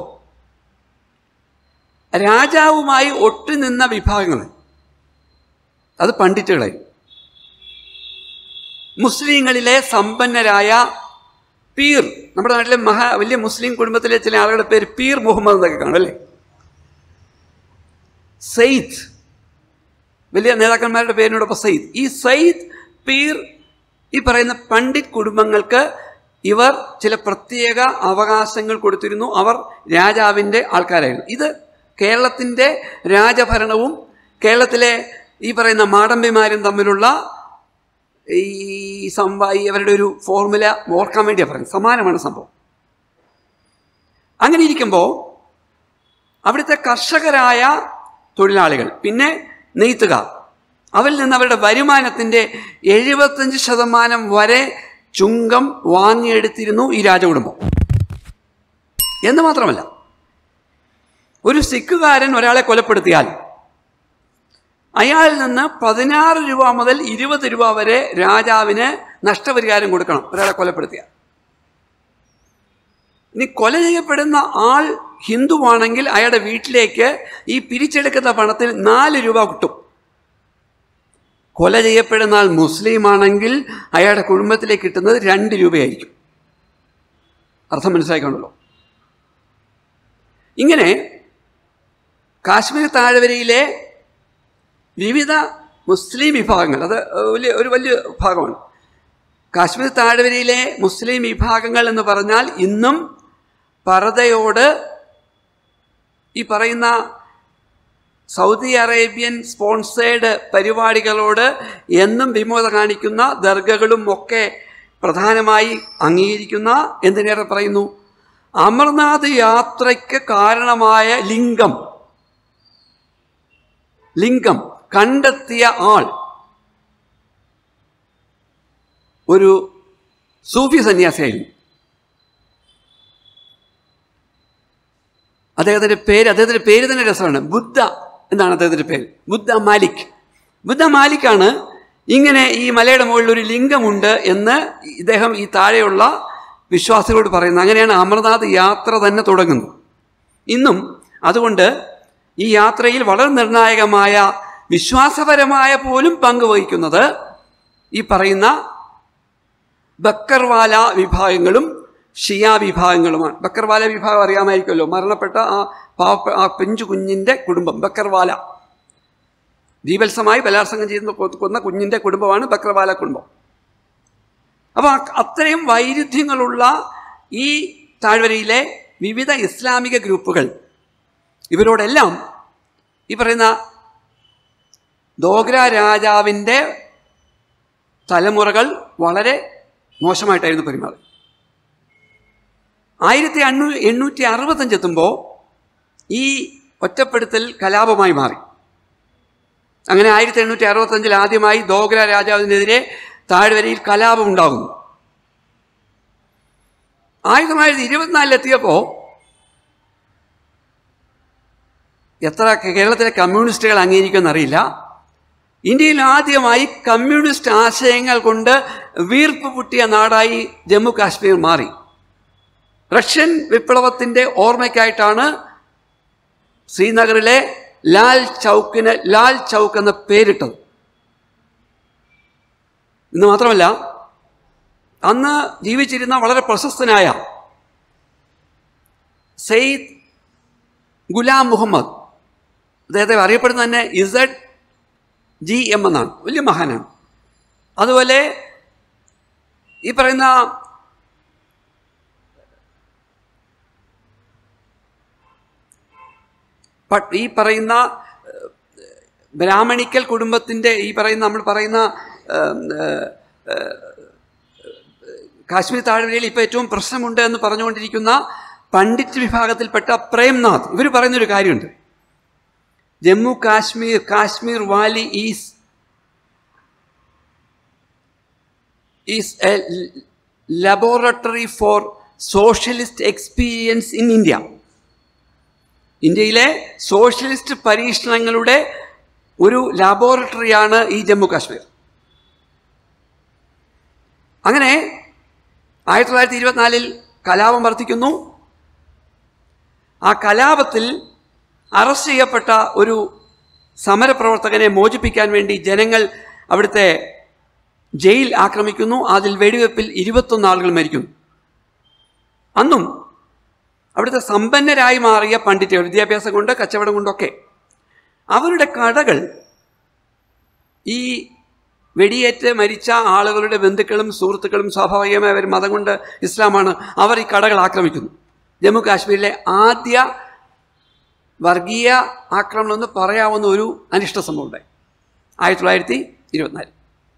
രാജാവുമായി ഒട്ടുനിന്ന വിഭാഗങ്ങൾ, അത് പണ്ഡിറ്റുകളായി, മുസ്ലിങ്ങളിലെ സമ്പന്നരായ പീർ, നമ്മുടെ നാട്ടിലെ വലിയ മുസ്ലിം കുടുംബത്തിലെ ചില ആളുകളുടെ പേര് പീർ മുഹമ്മദ് എന്നൊക്കെ കാണും അല്ലേ, സയ്യിദ്, വലിയ നേതാക്കന്മാരുടെ പേരിനോടൊപ്പം സയ്യിദ്. ഈ സയ്യിദ്, പീർ, ഈ പറയുന്ന പണ്ഡിറ്റ് കുടുംബങ്ങൾക്ക് ഇവർ ചില പ്രത്യേക അവകാശങ്ങൾ കൊടുത്തിരുന്നു. അവർ രാജാവിൻ്റെ ആൾക്കാരായിരുന്നു. ഇത് കേരളത്തിൻ്റെ രാജഭരണവും കേരളത്തിലെ ഈ പറയുന്ന മാടമ്പിമാരും തമ്മിലുള്ള ഈ അവരുടെ ഒരു ഫോർമുല ഓർക്കാൻ വേണ്ടിയാണ് പറയുന്നത്. സമാനമാണ് സംഭവം. അങ്ങനെ ഇരിക്കുമ്പോൾ അവിടുത്തെ കർഷകരായ തൊഴിലാളികൾ, പിന്നെ നെയ്ത്തുകാർ, അവരിൽ നിന്ന് അവരുടെ വരുമാനത്തിൻ്റെ 75% വരെ ചുങ്കം വാങ്ങിയെടുത്തിരുന്നു ഈ രാജകുടുംബം. എന്ന് മാത്രമല്ല, ഒരു സിഖുകാരൻ ഒരാളെ കൊലപ്പെടുത്തിയാൽ അയാളിൽ നിന്ന് 16 രൂപ മുതൽ 20 രൂപ വരെ രാജാവിന് നഷ്ടപരിഹാരം കൊടുക്കണം ഒരാളെ കൊലപ്പെടുത്തിയാൽ. ഇനി കൊല ചെയ്യപ്പെടുന്ന ആൾ ഹിന്ദുവാണെങ്കിൽ അയാളുടെ വീട്ടിലേക്ക് ഈ പിരിച്ചെടുക്കുന്ന പണത്തിൽ 4 രൂപ കിട്ടും. കൊല ചെയ്യപ്പെടുന്ന ആൾ മുസ്ലിം ആണെങ്കിൽ അയാളുടെ കുടുംബത്തിലേക്ക് കിട്ടുന്നത് 2 രൂപയായിരിക്കും. അർത്ഥം മനസ്സിലാക്കണമല്ലോ. ഇങ്ങനെ കാശ്മീർ താഴ്വരയിലെ വിവിധ മുസ്ലിം വിഭാഗങ്ങൾ, അത് ഒരു വലിയ ഭാഗമാണ്. കാശ്മീർ താഴ്വരയിലെ മുസ്ലിം വിഭാഗങ്ങൾ എന്ന് പറഞ്ഞാൽ ഇന്നും പർദ്ദയോട്, ഈ പറയുന്ന സൗദി അറേബ്യൻ സ്പോൺസേഡ് പരിപാടികളോട് എന്നും വിമുഖത കാണിക്കുന്ന ദർഗകളും ഒക്കെ പ്രധാനമായി അംഗീകരിക്കുന്ന, എന്തിനേറെ പറയുന്നു, അമർനാഥ് യാത്രയ്ക്ക് കാരണമായ ലിംഗം കണ്ടെത്തിയ ആൾ ഒരു സൂഫി സന്യാസിയായിരുന്നു. അദ്ദേഹത്തിൻ്റെ പേര് തന്നെ രസമാണ്. ബുദ്ധ എന്നാണ് അദ്ദേഹത്തിൻ്റെ പേര്. ബുദ്ധ മാലിക്കാണ് ഇങ്ങനെ ഈ മലയുടെ മുകളിൽ ഒരു ലിംഗമുണ്ട് എന്ന് ഇദ്ദേഹം ഈ താഴെയുള്ള വിശ്വാസികളോട് പറയുന്നത്. അങ്ങനെയാണ് അമർനാഥ് യാത്ര തന്നെ തുടങ്ങുന്നത്. ഇന്നും അതുകൊണ്ട് ഈ യാത്രയിൽ വളരെ നിർണായകമായ വിശ്വാസപരമായ പോലും പങ്കുവഹിക്കുന്നത് ഈ പറയുന്ന ബക്കർവാല വിഭാഗങ്ങളും ഷിയ വിഭാഗങ്ങളുമാണ്. ബക്കർവാല വിഭാഗം അറിയാമായിരിക്കുമല്ലോ, മരണപ്പെട്ട ആ പെഞ്ചു കുഞ്ഞിൻ്റെ കുടുംബം ബക്കർവാല, ബീഭത്സമായി ബലാത്സംഗം ചെയ്ത് കൊന്ന കുഞ്ഞിൻ്റെ കുടുംബമാണ് ബക്കർവാല കുടുംബം. അപ്പോൾ അത്രയും വൈരുദ്ധ്യങ്ങളുള്ള ഈ താഴ്വരയിലെ വിവിധ ഇസ്ലാമിക ഗ്രൂപ്പുകൾ ഇവരോടെല്ലാം ഈ പറയുന്ന ദോഗ്ര രാജാവിൻ്റെ തലമുറകൾ വളരെ മോശമായിട്ടായിരുന്നു പെരുമാറി. 1865 എത്തുമ്പോൾ ഈ ഒറ്റപ്പെടുത്തൽ കലാപമായി മാറി. അങ്ങനെ 1865 ആദ്യമായി ദോഗ്ര രാജാവിനെതിരെ താഴ്വരയിൽ കലാപം ഉണ്ടാകുന്നു. 1924 എത്ര കേരളത്തിലെ കമ്മ്യൂണിസ്റ്റുകൾ അംഗീകരിക്കുമെന്നറിയില്ല, ഇന്ത്യയിൽ ആദ്യമായി കമ്മ്യൂണിസ്റ്റ് ആശയങ്ങൾ കൊണ്ട് വീർപ്പ് പൊട്ടിയ നാടായി ജമ്മു കാശ്മീർ മാറി. റഷ്യൻ വിപ്ലവത്തിൻ്റെ ഓർമ്മയ്ക്കായിട്ടാണ് ശ്രീനഗറിലെ ലാൽ ചൗക്ക് എന്ന പേരിട്ടത്. ഇന്ന് മാത്രമല്ല, അന്ന് ജീവിച്ചിരുന്ന വളരെ പ്രശസ്തനായ സെയ്ദ് ഗുലാം മുഹമ്മദ്, അദ്ദേഹത്തെ അറിയപ്പെടുന്നത് തന്നെ ZGM എന്നാണ്, വലിയ മഹാനാണ്. അതുപോലെ ഈ പറയുന്ന ബ്രാഹ്മണിക്കൽ കുടുംബത്തിൻ്റെ നമ്മൾ പറയുന്ന കാശ്മീർ താഴ്വരയിൽ ഇപ്പോൾ ഏറ്റവും പ്രശ്നമുണ്ട് എന്ന് പറഞ്ഞുകൊണ്ടിരിക്കുന്ന പണ്ഡിറ്റ് വിഭാഗത്തിൽപ്പെട്ട പ്രേംനാഥ്, ഇവർ പറയുന്നൊരു കാര്യമുണ്ട്. Jammu Kashmir valley is a laboratory for socialist experience in India. ഇന്ത്യയിലെ സോഷ്യലിസ്റ്റ് പരീക്ഷണങ്ങളുടെ ഒരു ലബോറട്ടറിയാണ് ഈ ജമ്മു കാശ്മീർ. അങ്ങനെ 1924 കലാപം വർദ്ധിക്കുന്നു. ആ കലാപത്തിൽ അറസ്റ്റ് ചെയ്യപ്പെട്ട ഒരു സമരപ്രവർത്തകനെ മോചിപ്പിക്കാൻ വേണ്ടി ജനങ്ങൾ അവിടുത്തെ ജയിൽ ആക്രമിക്കുന്നു. അതിൽ വെടിവെപ്പിൽ 21 ആളുകൾ മരിക്കുന്നു. അന്നും അവിടുത്തെ സമ്പന്നരായി മാറിയ പണ്ഡിറ്റുകൾ, വിദ്യാഭ്യാസം കൊണ്ട് കച്ചവടം കൊണ്ടൊക്കെ, അവരുടെ കടകൾ ഈ വെടിയേറ്റ് മരിച്ച ആളുകളുടെ ബന്ധുക്കളും സുഹൃത്തുക്കളും, സ്വാഭാവികമായി അവർ മതം കൊണ്ട് ഇസ്ലാമാണ്, അവർ ഈ കടകൾ ആക്രമിക്കുന്നു. ജമ്മു കാശ്മീരിലെ ആദ്യ വർഗീയ ആക്രമണം എന്ന് പറയാവുന്ന ഒരു അനിഷ്ട സംഭവം ഉണ്ടായി 1924.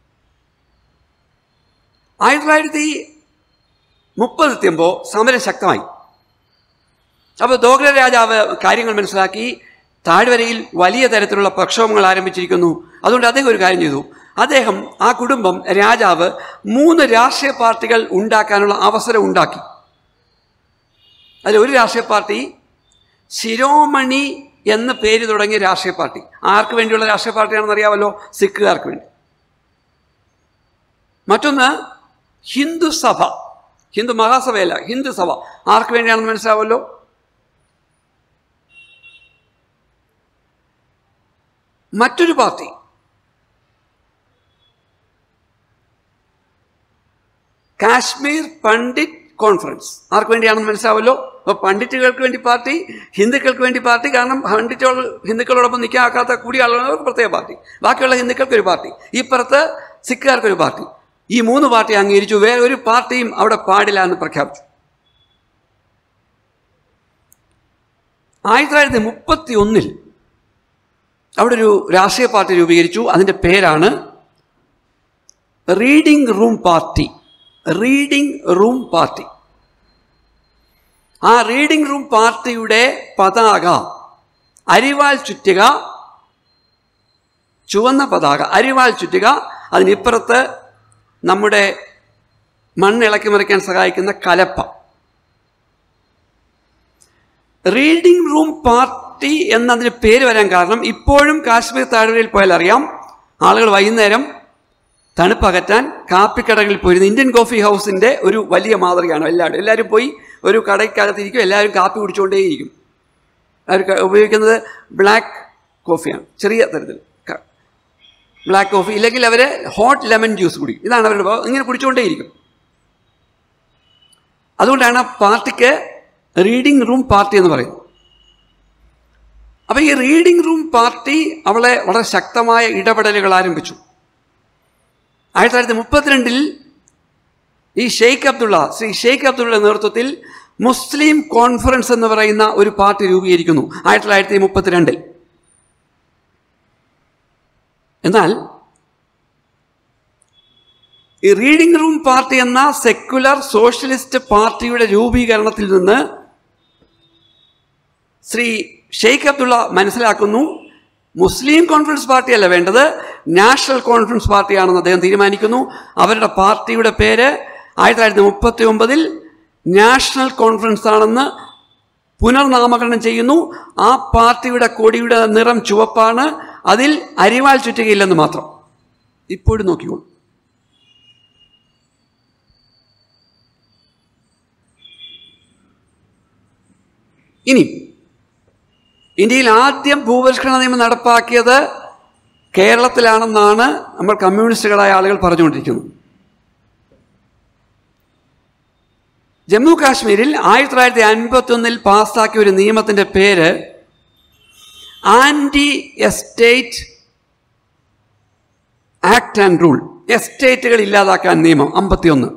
1930 എത്തുമ്പോൾ സമരം ശക്തമായി. അപ്പോൾ ദോഗ്ര രാജാവ് കാര്യങ്ങൾ മനസ്സിലാക്കി, താഴ്വരയിൽ വലിയ തരത്തിലുള്ള പ്രക്ഷോഭങ്ങൾ ആരംഭിച്ചിരിക്കുന്നു. അതുകൊണ്ട് അദ്ദേഹം ഒരു കാര്യം ചെയ്തു. അദ്ദേഹം, ആ കുടുംബം, രാജാവ് 3 രാഷ്ട്രീയ പാർട്ടികൾ ഉണ്ടാക്കാനുള്ള അവസരം ഉണ്ടാക്കി. അതിലൊരു രാഷ്ട്രീയ പാർട്ടി ശിരോമണി എന്ന് പേര് തുടങ്ങിയ രാഷ്ട്രീയ പാർട്ടി. ആർക്ക് വേണ്ടിയുള്ള രാഷ്ട്രീയ പാർട്ടിയാണെന്ന് അറിയാമല്ലോ, സിഖുകാർക്ക് വേണ്ടി. മറ്റൊന്ന് ഹിന്ദു സഭ, ഹിന്ദു മഹാസഭയല്ല, ഹിന്ദു സഭ. ആർക്ക് വേണ്ടിയാണെന്ന് മനസ്സിലാവല്ലോ, മറ്റൊരു പാർട്ടി കാശ്മീർ പണ്ഡിറ്റ് കോൺഫറൻസ്. ആർക്ക് വേണ്ടിയാണെന്ന് മനസ്സിലാവല്ലോ. അപ്പോൾ പണ്ഡിറ്റുകൾക്ക് വേണ്ടി പാർട്ടി, ഹിന്ദുക്കൾക്ക് വേണ്ടി പാർട്ടി. കാരണം ഹിന്ദുക്കളോടൊപ്പം നിൽക്കാത്ത കൂടിയ ആളുകൾക്ക് പ്രത്യേക പാർട്ടി, ബാക്കിയുള്ള ഹിന്ദുക്കൾക്കൊരു പാർട്ടി, ഇപ്പുറത്ത് സിഖുകാർക്കൊരു പാർട്ടി. ഈ 3 പാർട്ടി അംഗീകരിച്ചു. വേറെ ഒരു പാർട്ടിയും അവിടെ പാടില്ല എന്ന് പ്രഖ്യാപിച്ചു. 1931 അവിടെ ഒരു രാഷ്ട്രീയ പാർട്ടി രൂപീകരിച്ചു. അതിൻ്റെ പേരാണ് reading room party. Reading room party. ആ റീഡിംഗ് റൂം പാർട്ടിയുടെ പതാക അരിവാൾ ചുറ്റിക, ചുവന്ന പതാക, അരിവാൾ ചുറ്റിക, അതിനിപ്പുറത്ത് നമ്മുടെ മണ്ണിളക്കി മറിക്കാൻ സഹായിക്കുന്ന കലപ്പ. റീഡിംഗ് റൂം പാർട്ടി എന്നതിന് പേര് വരാൻ കാരണം ഇപ്പോഴും കാശ്മീർ താഴ്വരയിൽ പോയാൽ അറിയാം, ആളുകൾ വൈകുന്നേരം തണുപ്പകറ്റാൻ കാപ്പിക്കടകളിൽ പോയിരുന്നു. ഇന്ത്യൻ കോഫി ഹൗസിൻ്റെ ഒരു വലിയ മാതൃകയാണ്. എല്ലാവരും പോയി ഒരു കടയ്ക്കകത്തിരിക്കും, എല്ലാവരും കാപ്പി കുടിച്ചുകൊണ്ടേയിരിക്കും. അവർ ഉപയോഗിക്കുന്നത് ബ്ലാക്ക് കോഫിയാണ്, ചെറിയ തരത്തിൽ ബ്ലാക്ക് കോഫി, ഇല്ലെങ്കിൽ അവർ ഹോട്ട് ലെമൺ ജ്യൂസ് കുടിക്കും. ഇതാണ് അവരുടെ, ഇങ്ങനെ കുടിച്ചുകൊണ്ടേയിരിക്കും. അതുകൊണ്ടാണ് പാർട്ടിക്ക് റീഡിംഗ് റൂം പാർട്ടി എന്ന് പറയുന്നത്. അപ്പോൾ ഈ റീഡിംഗ് റൂം പാർട്ടി അവളെ വളരെ ശക്തമായ ഇടപെടലുകൾ ആരംഭിച്ചു. 1932 ഈ ശ്രീ ഷെയ്ഖ് അബ്ദുള്ള നേതൃത്വത്തിൽ മുസ്ലിം കോൺഫറൻസ് എന്ന് പറയുന്ന ഒരു പാർട്ടി രൂപീകരിക്കുന്നു 1932. എന്നാൽ ഈ റീഡിംഗ് റൂം പാർട്ടി എന്ന സെക്യുലർ സോഷ്യലിസ്റ്റ് പാർട്ടിയുടെ രൂപീകരണത്തിൽ നിന്ന് ശ്രീ ഷെയ്ഖ് അബ്ദുള്ള മനസ്സിലാക്കുന്നു, മുസ്ലിം കോൺഫറൻസ് പാർട്ടിയല്ല വേണ്ടത്, നാഷണൽ കോൺഫറൻസ് പാർട്ടിയാണെന്ന് അദ്ദേഹം തീരുമാനിക്കുന്നു. അവരുടെ പാർട്ടിയുടെ പേര് 1939 നാഷണൽ കോൺഫറൻസ് ആണെന്ന് പുനർനാമകരണം ചെയ്യുന്നു. ആ പാർട്ടിയുടെ കൊടിയുടെ നിറം ചുവപ്പാണ്, അതിൽ അരിവാൾ ചുറ്റുകയില്ലെന്ന് മാത്രം. ഇപ്പോഴും നോക്കിക്കോളൂ. ഇനി ഇന്ത്യയിൽ ആദ്യം ഭൂപരിഷ്കരണ നിയമം നടപ്പാക്കിയത് കേരളത്തിലാണെന്നാണ് നമ്മൾ കമ്മ്യൂണിസ്റ്റുകളായ ആളുകൾ പറഞ്ഞുകൊണ്ടിരിക്കുന്നത്. ജമ്മു കാശ്മീരിൽ 1951 പാസ്സാക്കിയ ഒരു നിയമത്തിൻ്റെ പേര് anti estate act and rule. എസ്റ്റേറ്റുകൾ ഇല്ലാതാക്കാൻ നിയമം 51.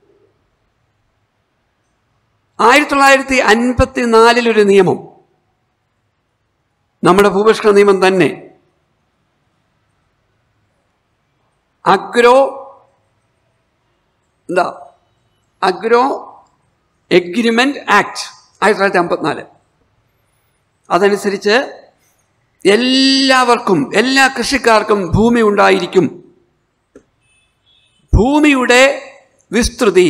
1954 ഒരു നിയമം, നമ്മുടെ ഭൂപരിഷ്കരണ നിയമം തന്നെ, അഗ്രോ എഗ്രിമെന്റ് ആക്ട് 1954. അതനുസരിച്ച് എല്ലാവർക്കും, എല്ലാ കൃഷിക്കാർക്കും ഭൂമി ഉണ്ടായിരിക്കും. ഭൂമിയുടെ വിസ്തൃതി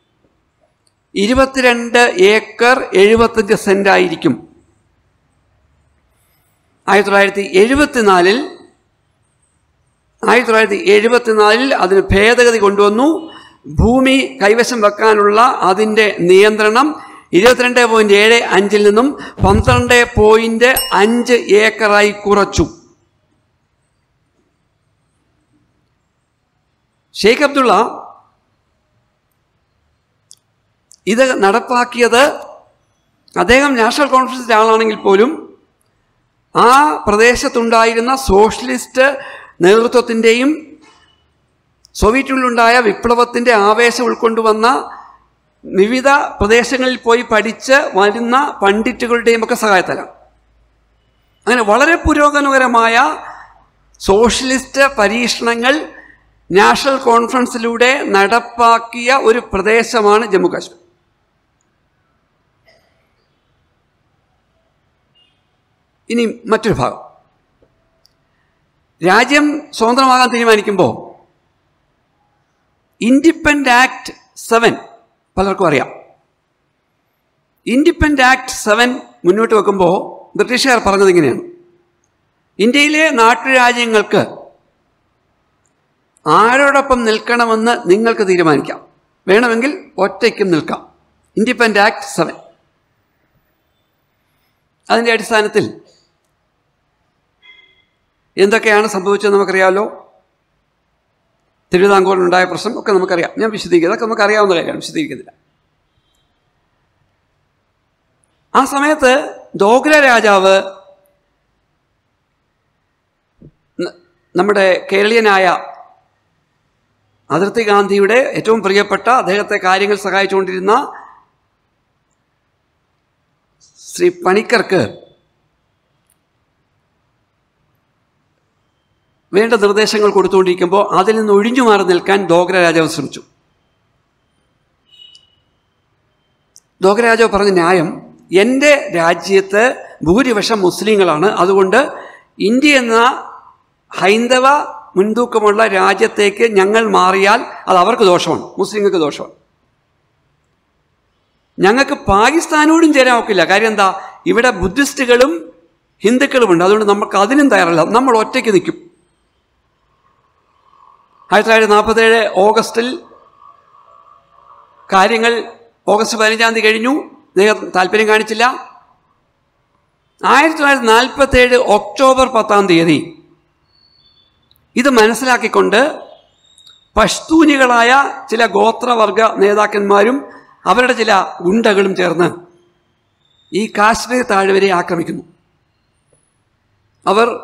22 ഏക്കർ 75 സെന്റ് ആയിരിക്കും. 1974 അതിന് ഭേദഗതി കൊണ്ടുവന്നു. ഭൂമി കൈവശം വെക്കാനുള്ള അതിൻ്റെ നിയന്ത്രണം 22.75 നിന്നും 12.5 ഏക്കറായി കുറച്ചു. ഷെയ്ഖ് അബ്ദുള്ള ഇത് നടപ്പാക്കിയത്, അദ്ദേഹം നാഷണൽ കോൺഫറൻസിൻ്റെ ആളാണെങ്കിൽ പോലും ആ പ്രദേശത്തുണ്ടായിരുന്ന സോഷ്യലിസ്റ്റ് നേതൃത്വത്തിൻ്റെയും സോവിയറ്റിലുണ്ടായ വിപ്ലവത്തിൻ്റെ ആവേശം ഉൾക്കൊണ്ടുവന്ന വിവിധ പ്രദേശങ്ങളിൽ പോയി പഠിച്ച് വരുന്ന പണ്ഡിറ്റുകളുടെയും ഒക്കെ സഹായത്താലാണ്. അങ്ങനെ വളരെ പുരോഗമനകരമായ സോഷ്യലിസ്റ്റ് പരീക്ഷണങ്ങൾ നാഷണൽ കോൺഫറൻസിലൂടെ നടപ്പാക്കിയ ഒരു പ്രദേശമാണ് ജമ്മു കാശ്മീർ. ഇനി മറ്റൊരു ഭാഗം, രാജ്യം സ്വതന്ത്രമാകാൻ തീരുമാനിക്കുമ്പോൾ ഇൻഡിപെൻഡന്റ് ആക്ട് 7 പലർക്കും അറിയാം. ഇൻഡിപെൻഡന്റ് ആക്ട് 7 മുന്നോട്ട് വെക്കുമ്പോൾ ബ്രിട്ടീഷുകാർ പറഞ്ഞത് ഇങ്ങനെയാണ്: ഇന്ത്യയിലെ നാട്ടുരാജ്യങ്ങൾക്ക് ആരോടൊപ്പം നിൽക്കണമെന്ന് നിങ്ങൾക്ക് തീരുമാനിക്കാം, വേണമെങ്കിൽ ഒറ്റയ്ക്കും നിൽക്കാം. Independent act 7. അതിൻ്റെ അടിസ്ഥാനത്തിൽ എന്തൊക്കെയാണ് സംഭവിച്ചത് നമുക്കറിയാമല്ലോ. തിരുവിതാംകൂറിനുണ്ടായ പ്രശ്നം ഒക്കെ നമുക്കറിയാം. ഞാൻ വിശദീകരിക്കുക, അതൊക്കെ നമുക്കറിയാവുന്ന കാര്യമാണ്, വിശദീകരിക്കുന്നില്ല. ആ സമയത്ത് ദോഗ്ര രാജാവ് നമ്മുടെ കേരളീയനായ അതിർത്തി ഗാന്ധിയുടെ ഏറ്റവും പ്രിയപ്പെട്ട, അദ്ദേഹത്തെ കാര്യങ്ങൾ സഹായിച്ചുകൊണ്ടിരുന്ന ശ്രീ പണിക്കർക്ക് വേണ്ട നിർദ്ദേശങ്ങൾ കൊടുത്തുകൊണ്ടിരിക്കുമ്പോൾ അതിൽ നിന്ന് ഒഴിഞ്ഞു മാറി നിൽക്കാൻ ഡോഗ്ര രാജാവ് ശ്രമിച്ചു. ഡോഗ്ര രാജാവ് പറഞ്ഞ ന്യായം, എൻ്റെ രാജ്യത്ത് ഭൂരിപക്ഷം മുസ്ലിങ്ങളാണ്, അതുകൊണ്ട് ഇന്ത്യ എന്ന ഹൈന്ദവ മുൻതൂക്കമുള്ള രാജ്യത്തേക്ക് ഞങ്ങൾ മാറിയാൽ അത് അവർക്ക് ദോഷമാണ്, മുസ്ലിങ്ങൾക്ക് ദോഷമാണ്. ഞങ്ങൾക്ക് പാകിസ്ഥാനോടും ചേരാൻ ഒക്കില്ല. കാര്യം എന്താ, ഇവിടെ ബുദ്ധിസ്റ്റുകളും ഹിന്ദുക്കളുമുണ്ട്, അതുകൊണ്ട് നമുക്ക് അതിനും തയ്യാറല്ല, നമ്മൾ ഒറ്റയ്ക്ക് നിൽക്കും. 1947 ഓഗസ്റ്റിൽ കാര്യങ്ങൾ ഓഗസ്റ്റ് 15 കഴിഞ്ഞു. അദ്ദേഹം താല്പര്യം കാണിച്ചില്ല. 1947 ഒക്ടോബർ 10 ഇത് മനസ്സിലാക്കിക്കൊണ്ട് പഷ്തൂനികളായ ചില ഗോത്രവർഗ നേതാക്കന്മാരും അവരുടെ ചില ഗുണ്ടകളും ചേർന്ന് ഈ കാശ്മീർ താഴ്വരയെ ആക്രമിക്കുന്നു. അവർ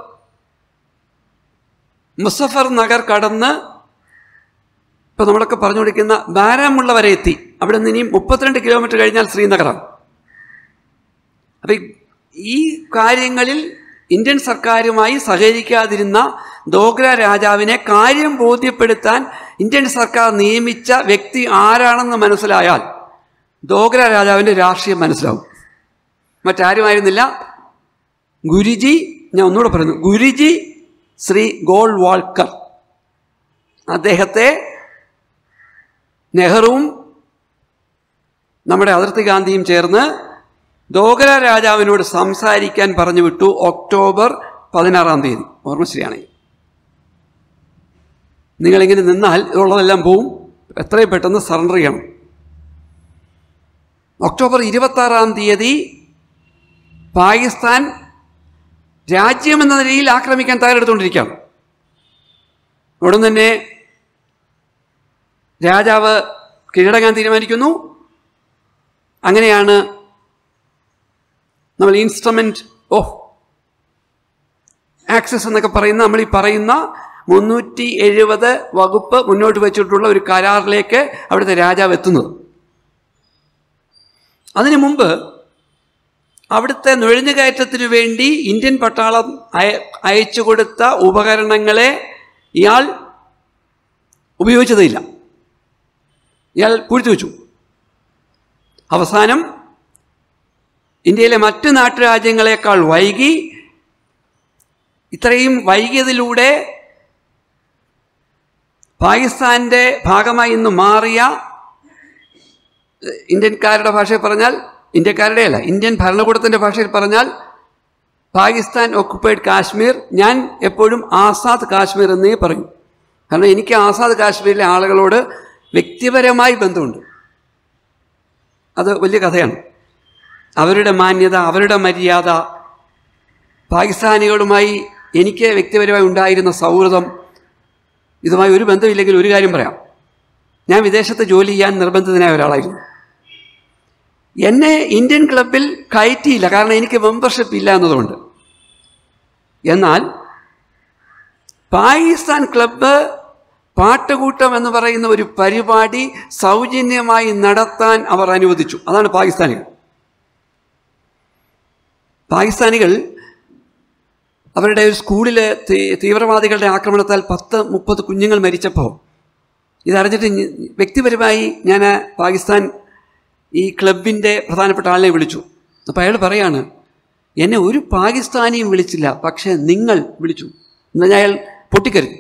മുസഫർ നഗർ കടന്ന് ഇപ്പം നമ്മളൊക്കെ പറഞ്ഞുകൊണ്ടിരിക്കുന്ന ബാരാമുള്ള വരെ എത്തി. അവിടെ നിന്ന് ഇനിയും 32 കിലോമീറ്റർ കഴിഞ്ഞാൽ ശ്രീനഗറാണ്. അപ്പം ഈ കാര്യങ്ങളിൽ ഇന്ത്യൻ സർക്കാരുമായി സഹകരിക്കാതിരുന്ന ഡോഗ്ര രാജാവിനെ കാര്യം ബോധ്യപ്പെടുത്താൻ ഇന്ത്യൻ സർക്കാർ നിയമിച്ച വ്യക്തി ആരാണെന്ന് മനസ്സിലായാൽ ഡോഗ്ര രാജാവിൻ്റെ രാഷ്ട്രീയം മനസ്സിലാവും. മറ്റാരുമായിരുന്നില്ല, ഗുരുജി, ഞാൻ ഒന്നുകൂടെ പറയുന്നു, ഗുരുജി ശ്രീ ഗോൾവാൾക്കർ. അദ്ദേഹത്തെ നെഹ്റുവും നമ്മുടെ അതിർത്തി ഗാന്ധിയും ചേർന്ന് ഡോഗ്ര രാജാവിനോട് സംസാരിക്കാൻ പറഞ്ഞു വിട്ടു. ഒക്ടോബർ 16 ഓർമ്മ ശരിയാണെങ്കിൽ. നിങ്ങളിങ്ങനെ നിന്നാൽ ഉള്ളതെല്ലാം പോവും, എത്രയും പെട്ടെന്ന് സറണ്ടർ ചെയ്യണം. ഒക്ടോബർ 26 പാകിസ്ഥാൻ രാജ്യമെന്ന നിലയിൽ ആക്രമിക്കാൻ തയ്യാറെടുത്തുകൊണ്ടിരിക്കുകയാണ്. ഉടൻ തന്നെ രാജാവ് കീഴടങ്ങാൻ തീരുമാനിക്കുന്നു. അങ്ങനെയാണ് നമ്മൾ ഇൻസ്ട്രുമെന്റ് ഓഫ് ആക്സസ് എന്നൊക്കെ പറയുന്ന, നമ്മൾ ഈ പറയുന്ന 370 വകുപ്പ് മുന്നോട്ട് വെച്ചിട്ടുള്ള ഒരു കരാറിലേക്ക് അവിടുത്തെ രാജാവ് എത്തുന്നത്. അതിനു മുമ്പ് അവിടുത്തെ നുഴഞ്ഞുകയറ്റത്തിനു വേണ്ടി ഇന്ത്യൻ പട്ടാളം അയച്ചു കൊടുത്ത ഉപകരണങ്ങളെ ഇയാൾ ഉപയോഗിച്ചതില്ല, ഇയാൾ പൂഴ്ത്തി വെച്ചു. അവസാനം ഇന്ത്യയിലെ മറ്റ് നാട്ടുരാജ്യങ്ങളെക്കാൾ വൈകി, ഇത്രയും വൈകിയതിലൂടെ പാകിസ്ഥാൻ്റെ ഭാഗമായി ഇന്ന് മാറിയ, ഇന്ത്യക്കാരുടെ ഭാഷയിൽ പറഞ്ഞാൽ, ഇന്ത്യക്കാരുടെ അല്ല, ഇന്ത്യൻ ഭരണകൂടത്തിൻ്റെ ഭാഷയിൽ പറഞ്ഞാൽ പാകിസ്ഥാൻ ഒക്കുപ്പൈഡ് കാശ്മീർ, ഞാൻ എപ്പോഴും ആസാദ് കാശ്മീർ എന്നേ പറയും. കാരണം എനിക്ക് ആസാദ് കാശ്മീരിലെ ആളുകളോട് വ്യക്തിപരമായി ബന്ധമുണ്ട്. അത് വലിയ കഥയാണ്. അവരുടെ മാന്യത, അവരുടെ മര്യാദ, പാകിസ്ഥാനികളുമായി എനിക്ക് വ്യക്തിപരമായി ഉണ്ടായിരുന്ന സൗഹൃദം, ഇതുമായി ഒരു ബന്ധമില്ലെങ്കിൽ ഒരു കാര്യം പറയാം, ഞാൻ വിദേശത്ത് ജോലി ചെയ്യാൻ നിർബന്ധിതനായ ഒരാളായിരുന്നു. എന്നെ ഇന്ത്യൻ ക്ലബിൽ കയറ്റിയില്ല, കാരണം എനിക്ക് മെമ്പർഷിപ്പ് ഇല്ല എന്നതുകൊണ്ട്. എന്നാൽ പാകിസ്ഥാൻ ക്ലബ്ബ് പാട്ടുകൂട്ടം എന്ന് പറയുന്ന ഒരു പരിപാടി സൗജന്യമായി നടത്താൻ അവർ അനുവദിച്ചു. അതാണ് പാകിസ്ഥാനികൾ അവരുടെ ഒരു സ്കൂളിൽ തീവ്രവാദികളുടെ ആക്രമണത്താൽ 10-30 കുഞ്ഞുങ്ങൾ മരിച്ചപ്പോൾ ഇതറിഞ്ഞിട്ട് വ്യക്തിപരമായി ഞാൻ പാകിസ്ഥാൻ ഈ ക്ലബിൻ്റെ പ്രധാനപ്പെട്ട ആളിനെ വിളിച്ചു. അപ്പോൾ അയാൾ പറയാണ്, എന്നെ ഒരു പാകിസ്ഥാനിയും വിളിച്ചില്ല, പക്ഷേ നിങ്ങൾ വിളിച്ചു. എന്നാൽ അയാൾ പൊട്ടിക്കരുത്.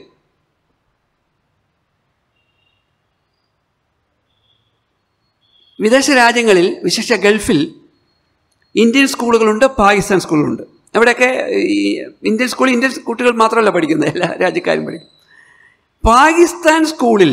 വിദേശ രാജ്യങ്ങളിൽ, വിശേഷ ഗൾഫിൽ ഇന്ത്യൻ സ്കൂളുകളുണ്ട്, പാകിസ്ഥാൻ സ്കൂളുകളുണ്ട്. അവിടെയൊക്കെ ഈ ഇന്ത്യൻ സ്കൂളിൽ ഇന്ത്യൻ കുട്ടികൾ മാത്രമല്ല പഠിക്കുന്നത്, എല്ലാ രാജ്യക്കാരും പഠിക്കും. പാകിസ്ഥാൻ സ്കൂളിൽ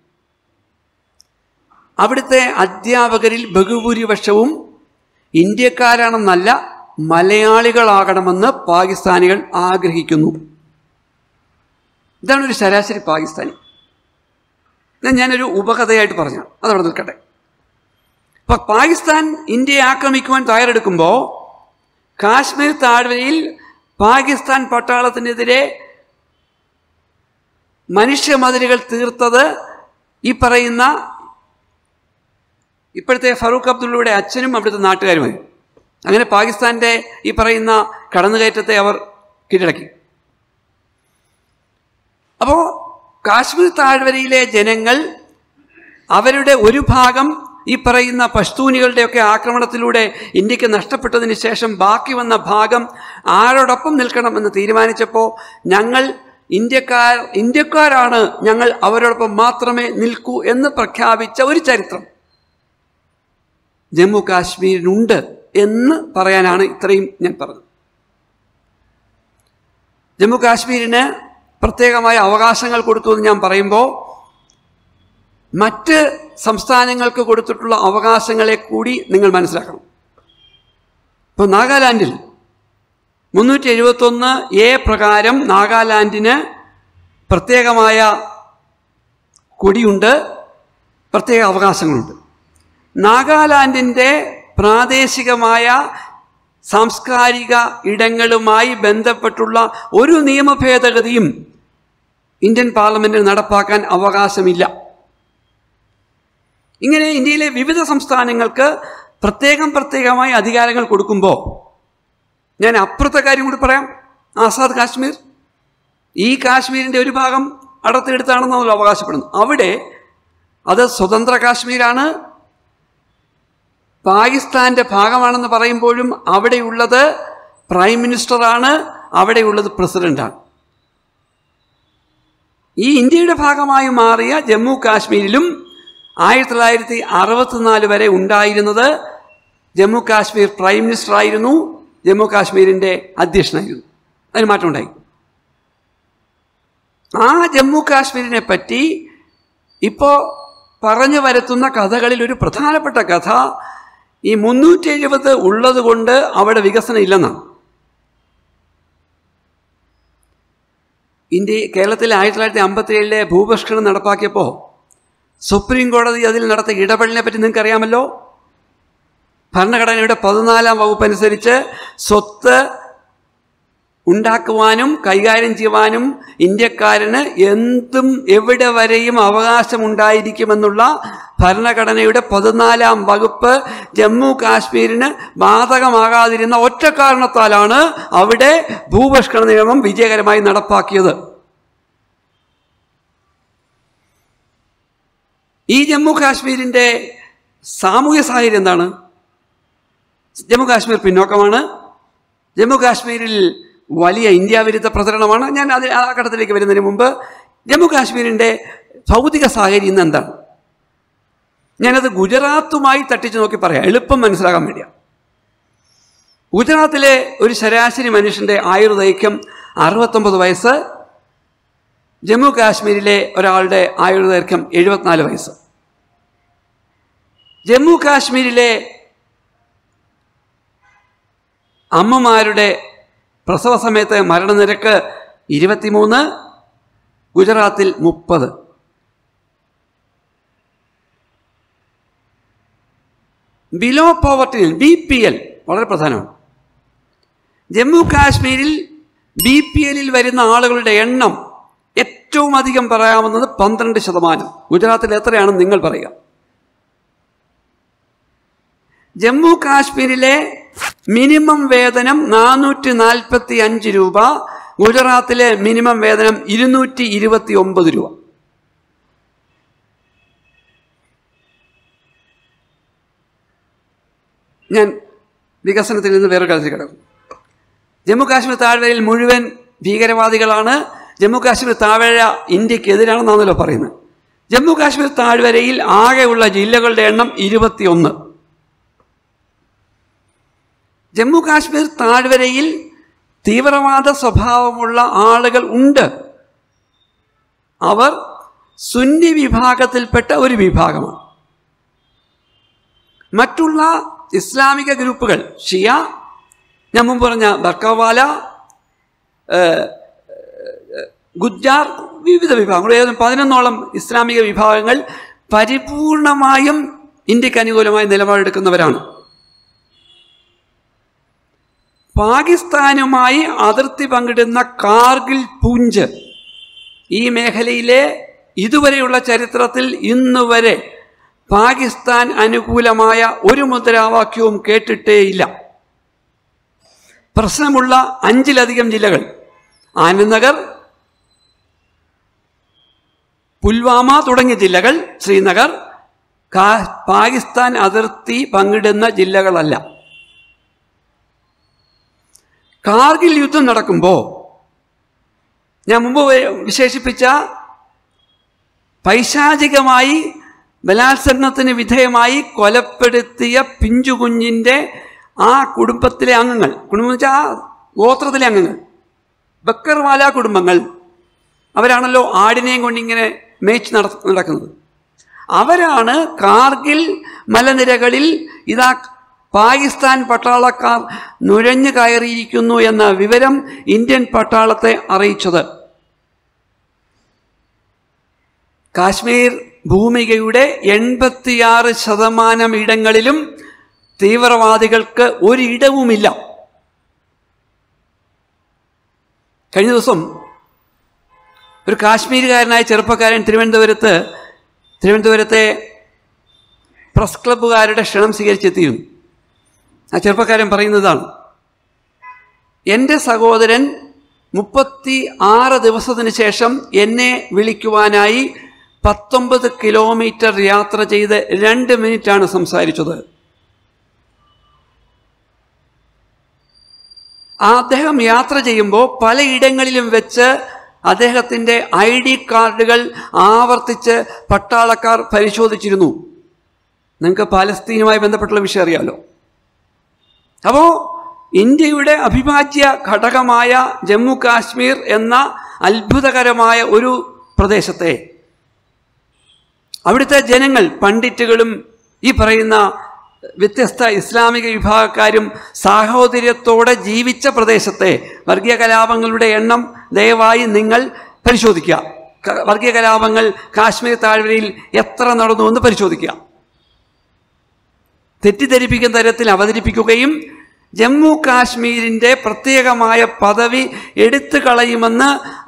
അവിടുത്തെ അധ്യാപകരിൽ ബഹുഭൂരിപക്ഷവും ഇന്ത്യക്കാരാണെന്നല്ല, മലയാളികളാകണമെന്ന് പാകിസ്ഥാനികൾ ആഗ്രഹിക്കുന്നു. ഇതാണ് ഒരു ശരാശരി പാകിസ്ഥാനി. ഞാനൊരു ഉപകഥയായിട്ട് പറഞ്ഞു, അതവിടെ നിൽക്കട്ടെ. അപ്പം പാകിസ്ഥാൻ ഇന്ത്യയെ ആക്രമിക്കുവാൻ തയ്യാറെടുക്കുമ്പോൾ കാശ്മീർ താഴ്വരയിൽ പാകിസ്ഥാൻ പട്ടാളത്തിനെതിരെ മനുഷ്യമതിലുകൾ തീർത്തത് ഈ പറയുന്ന ഇപ്പോഴത്തെ ഫറൂഖ് അബ്ദുള്ളയുടെ അച്ഛനും അവിടുത്തെ നാട്ടുകാരുമായി. അങ്ങനെ പാകിസ്ഥാൻ്റെ ഈ പറയുന്ന കടന്നുകയറ്റത്തെ അവർ കീഴടക്കി. അപ്പോൾ കാശ്മീർ താഴ്വരയിലെ ജനങ്ങൾ അവരുടെ ഒരു ഭാഗം ഈ പറയുന്ന പഷ്തൂനികളുടെയൊക്കെ ആക്രമണത്തിലൂടെ ഇന്ത്യക്ക് നഷ്ടപ്പെട്ടതിന് ശേഷം ബാക്കി വന്ന ഭാഗം ആരോടൊപ്പം നിൽക്കണമെന്ന് തീരുമാനിച്ചപ്പോൾ ഞങ്ങൾ ഇന്ത്യക്കാരാണ്, ഞങ്ങൾ അവരോടൊപ്പം മാത്രമേ നിൽക്കൂ എന്ന് പ്രഖ്യാപിച്ച ഒരു ചരിത്രം ജമ്മു കാശ്മീരിനുണ്ട് എന്ന് പറയാനാണ് ഇത്രയും ഞാൻ പറഞ്ഞത്. ജമ്മു കാശ്മീരിന് പ്രത്യേകമായ അവകാശങ്ങൾ കൊടുത്തു എന്ന് ഞാൻ പറയുമ്പോൾ മറ്റ് സംസ്ഥാനങ്ങൾക്ക് കൊടുത്തിട്ടുള്ള അവകാശങ്ങളെ കൂടി നിങ്ങൾ മനസ്സിലാക്കണം. ഇപ്പോൾ നാഗാലാൻഡിൽ 371A പ്രകാരം നാഗാലാൻഡിന് പ്രത്യേകമായ കൊടിയുണ്ട്, പ്രത്യേക അവകാശങ്ങളുണ്ട്. നാഗാലാൻഡിൻ്റെ പ്രാദേശികമായ സാംസ്കാരിക ഇടങ്ങളുമായി ബന്ധപ്പെട്ടുള്ള ഒരു നിയമ ഭേദഗതിയും ഇന്ത്യൻ പാർലമെൻറ്റിൽ നടപ്പാക്കാൻ അവകാശമില്ല. ഇങ്ങനെ ഇന്ത്യയിലെ വിവിധ സംസ്ഥാനങ്ങൾക്ക് പ്രത്യേകമായി അധികാരങ്ങൾ കൊടുക്കുമ്പോൾ ഞാൻ അപ്പുറത്തെ കാര്യം കൂടി പറയാം. ആസാദ് കാശ്മീർ, ഈ കാശ്മീരിൻ്റെ ഒരു ഭാഗം അടർത്തിയെടുത്താണെന്നാണല്ലോ അവകാശപ്പെടുന്നത്. അവിടെ അത് സ്വതന്ത്ര കാശ്മീരാണ്, പാകിസ്ഥാൻ്റെ ഭാഗമാണെന്ന് പറയുമ്പോഴും അവിടെയുള്ളത് പ്രൈം മിനിസ്റ്ററാണ്, അവിടെയുള്ളത് പ്രസിഡന്റാണ്. ഈ ഇന്ത്യയുടെ ഭാഗമായി മാറിയ ജമ്മു കാശ്മീരിലും 1964 വരെ ഉണ്ടായിരുന്നത് ജമ്മു കാശ്മീർ പ്രൈം മിനിസ്റ്റർ ആയിരുന്നു, ജമ്മു കാശ്മീരിൻ്റെ അധ്യക്ഷനായിരുന്നു. അതിന് മാറ്റമുണ്ടായി. ആ ജമ്മു കാശ്മീരിനെ പറ്റി ഇപ്പോൾ പറഞ്ഞു വരുത്തുന്ന കഥകളിൽ ഒരു പ്രധാനപ്പെട്ട കഥ ഈ 370 ഉള്ളത് കൊണ്ട് അവിടെ വികസനം ഇല്ലെന്നാണ്. കേരളത്തിൽ 1957 ഭൂപരിഷ്കരണം നടപ്പാക്കിയപ്പോൾ സുപ്രീം കോടതി അതിൽ നടത്തിയ ഇടപെടലിനെ പറ്റി നിങ്ങൾക്കറിയാമല്ലോ. ഭരണഘടനയുടെ 14-ാം വകുപ്പ് അനുസരിച്ച് സ്വത്ത് ഉണ്ടാക്കുവാനും കൈകാര്യം ചെയ്യുവാനും ഇന്ത്യക്കാരന് എന്തും എവിടെ വരെയും അവകാശമുണ്ടായിരിക്കുമെന്നുള്ള ഭരണഘടനയുടെ 14-ാം വകുപ്പ് ജമ്മു കാശ്മീരിന് ബാധകമാകാതിരുന്ന ഒറ്റ കാരണത്താലാണ് അവിടെ ഭൂപരിഷ്കരണ നിയമം വിജയകരമായി നടപ്പാക്കിയത്. ഈ ജമ്മു കാശ്മീരിൻ്റെ സാമൂഹ്യ സാഹചര്യം എന്താണ്? ജമ്മു കാശ്മീർ പിന്നോക്കമാണ്. ജമ്മു കാശ്മീരിൽ വലിയ ഇന്ത്യ വിരുദ്ധ പ്രചരണമാണ്. ഞാൻ ആ ഘട്ടത്തിലേക്ക് വരുന്നതിന് മുമ്പ് ജമ്മു കാശ്മീരിൻ്റെ ഭൗതിക സാഹചര്യം ഇന്ന് എന്താണ്? ഞാനത് ഗുജറാത്തുമായി തട്ടിച്ചു നോക്കി പറയാം, എളുപ്പം മനസ്സിലാക്കാൻ വേണ്ടിയാണ്. ഗുജറാത്തിലെ ഒരു ശരാശരി മനുഷ്യൻ്റെ ആയുർദൈർഘ്യം 69 വയസ്സ്. ജമ്മു കാശ്മീരിലെ ഒരാളുടെ ആയുർദൈർഘ്യം 74 വയസ്സ്. ജമ്മു കാശ്മീരിലെ അമ്മമാരുടെ പ്രസവ സമയത്ത് മരണനിരക്ക് 23, ഗുജറാത്തിൽ 30. ബിലോ പോവർട്ടി BPL വളരെ പ്രധാനമാണ്. ജമ്മു കാശ്മീരിൽ BPL വരുന്ന ആളുകളുടെ എണ്ണം ഏറ്റവും അധികം പറയാവുന്നത് 12%. ഗുജറാത്തിൽ എത്രയാണെന്ന് നിങ്ങൾ പറയുക. ജമ്മു കാശ്മീരിലെ മിനിമം വേതനം 445 രൂപ, ഗുജറാത്തിലെ മിനിമം വേതനം 229 രൂപ. ഞാൻ വികസനത്തിൽ നിന്ന് വേറെ കാര്യത്തിൽ കിടക്കും. ജമ്മു കാശ്മീർ താഴ്വരയിൽ മുഴുവൻ ഭീകരവാദികളാണ്. ജമ്മു കാശ്മീർ താഴ്വര ഇന്ത്യക്കെതിരാണെന്നാണല്ലോ പറയുന്നത്. ജമ്മു കാശ്മീർ താഴ്വരയിൽ ആകെയുള്ള ജില്ലകളുടെ എണ്ണം 21. ജമ്മു കാശ്മീർ താഴ്വരയിൽ തീവ്രവാദ സ്വഭാവമുള്ള ആളുകൾ ഉണ്ട്. അവർ സുന്നി വിഭാഗത്തിൽപ്പെട്ട ഒരു വിഭാഗമാണ്. മറ്റുള്ള ഇസ്ലാമിക ഗ്രൂപ്പുകൾ ഷിയ, ഞാൻ മുമ്പ് പറഞ്ഞ ബർക്കവാല, ഗുജ്ജാർ, വിവിധ വിഭാഗങ്ങൾ, ഏതാനും 11ഓളം ഇസ്ലാമിക വിഭാഗങ്ങൾ പരിപൂർണമായും ഇന്ത്യക്ക് അനുകൂലമായ നിലപാടെടുക്കുന്നവരാണ്. പാകിസ്ഥാനുമായി അതിർത്തി പങ്കിടുന്ന കാർഗിൽ, പൂഞ്ച് ഈ മേഖലയിലെ ഇതുവരെയുള്ള ചരിത്രത്തിൽ ഇന്നുവരെ പാകിസ്ഥാൻ അനുകൂലമായ ഒരു മുദ്രാവാക്യവും കേട്ടിട്ടേയില്ല. പ്രശ്നമുള്ള 5ലധികം ജില്ലകൾ, ആനന്ദ്നഗർ, പുൽവാമ തുടങ്ങിയ ജില്ലകൾ ശ്രീനഗർ പാകിസ്ഥാൻ അതിർത്തി പങ്കിടുന്ന ജില്ലകളല്ല. കാർഗിൽ യുദ്ധം നടക്കുമ്പോൾ ഞാൻ മുമ്പ് വിശേഷിപ്പിച്ച പൈശാചികമായി ബലാത്സംഗത്തിന് വിധേയമായി കൊലപ്പെടുത്തിയ പിഞ്ചുകുഞ്ഞിൻ്റെ ആ കുടുംബത്തിലെ അംഗങ്ങൾ, കുടുംബം വെച്ചാൽ ആ ഗോത്രത്തിലെ അംഗങ്ങൾ, ബക്കർവാല കുടുംബങ്ങൾ, അവരാണല്ലോ ആടിനെയും കൊണ്ടിങ്ങനെ മേച്ച് നടക്കുന്നത്. അവരാണ് കാർഗിൽ മലനിരകളിൽ ഇതാ പാകിസ്ഥാൻ പട്ടാളക്കാർ നുഴഞ്ഞു കയറിയിരിക്കുന്നു എന്ന വിവരം ഇന്ത്യൻ പട്ടാളത്തെ അറിയിച്ചത്. കാശ്മീർ ഭൂമികയുടെ 86% ഇടങ്ങളിലും തീവ്രവാദികൾക്ക് ഒരിടവുമില്ല. കഴിഞ്ഞ ദിവസം ഒരു കാശ്മീരുകാരനായ ചെറുപ്പക്കാരൻ തിരുവനന്തപുരത്തെ പ്രസ് ക്ലബ്ബുകാരുടെ ക്ഷണം സ്വീകരിച്ചെത്തിയിരുന്നു. ആ ചെറുപ്പക്കാരൻ പറയുന്നതാണ്, എൻ്റെ സഹോദരൻ 36 ദിവസത്തിന് ശേഷം എന്നെ വിളിക്കുവാനായി 19 കിലോമീറ്റർ യാത്ര ചെയ്ത് 2 മിനിറ്റാണ് സംസാരിച്ചത്. അദ്ദേഹം യാത്ര ചെയ്യുമ്പോൾ പലയിടങ്ങളിലും വെച്ച് അദ്ദേഹത്തിൻ്റെ ID കാർഡുകൾ ആവർത്തിച്ച് പട്ടാളക്കാർ പരിശോധിച്ചിരുന്നു. നിങ്ങൾക്ക് പാലസ്തീനുമായി ബന്ധപ്പെട്ടുള്ള വിഷയം അറിയാമല്ലോ. അപ്പോൾ ഇന്ത്യയുടെ അവിഭാജ്യ ഘടകമായ ജമ്മു കാശ്മീർ എന്ന അത്ഭുതകരമായ ഒരു പ്രദേശത്തെ അവിടുത്തെ ജനങ്ങൾ, പണ്ഡിറ്റുകളും ഈ പറയുന്ന വ്യത്യസ്ത ഇസ്ലാമിക വിഭാഗക്കാരും സാഹോദര്യത്തോടെ ജീവിച്ച പ്രദേശത്തെ വർഗീയ കലാപങ്ങളുടെ എണ്ണം ദയവായി നിങ്ങൾ പരിശോധിക്കുക. വർഗീയ കലാപങ്ങൾ കാശ്മീർ താഴ്വരയിൽ എത്ര നടന്നു എന്ന് പരിശോധിക്കുക. തെറ്റിദ്ധരിപ്പിക്കുന്ന തരത്തിൽ അവതരിപ്പിക്കുകയും ജമ്മു കാശ്മീരിൻ്റെ പ്രത്യേകമായ പദവി എടുത്തു കളയുമെന്ന്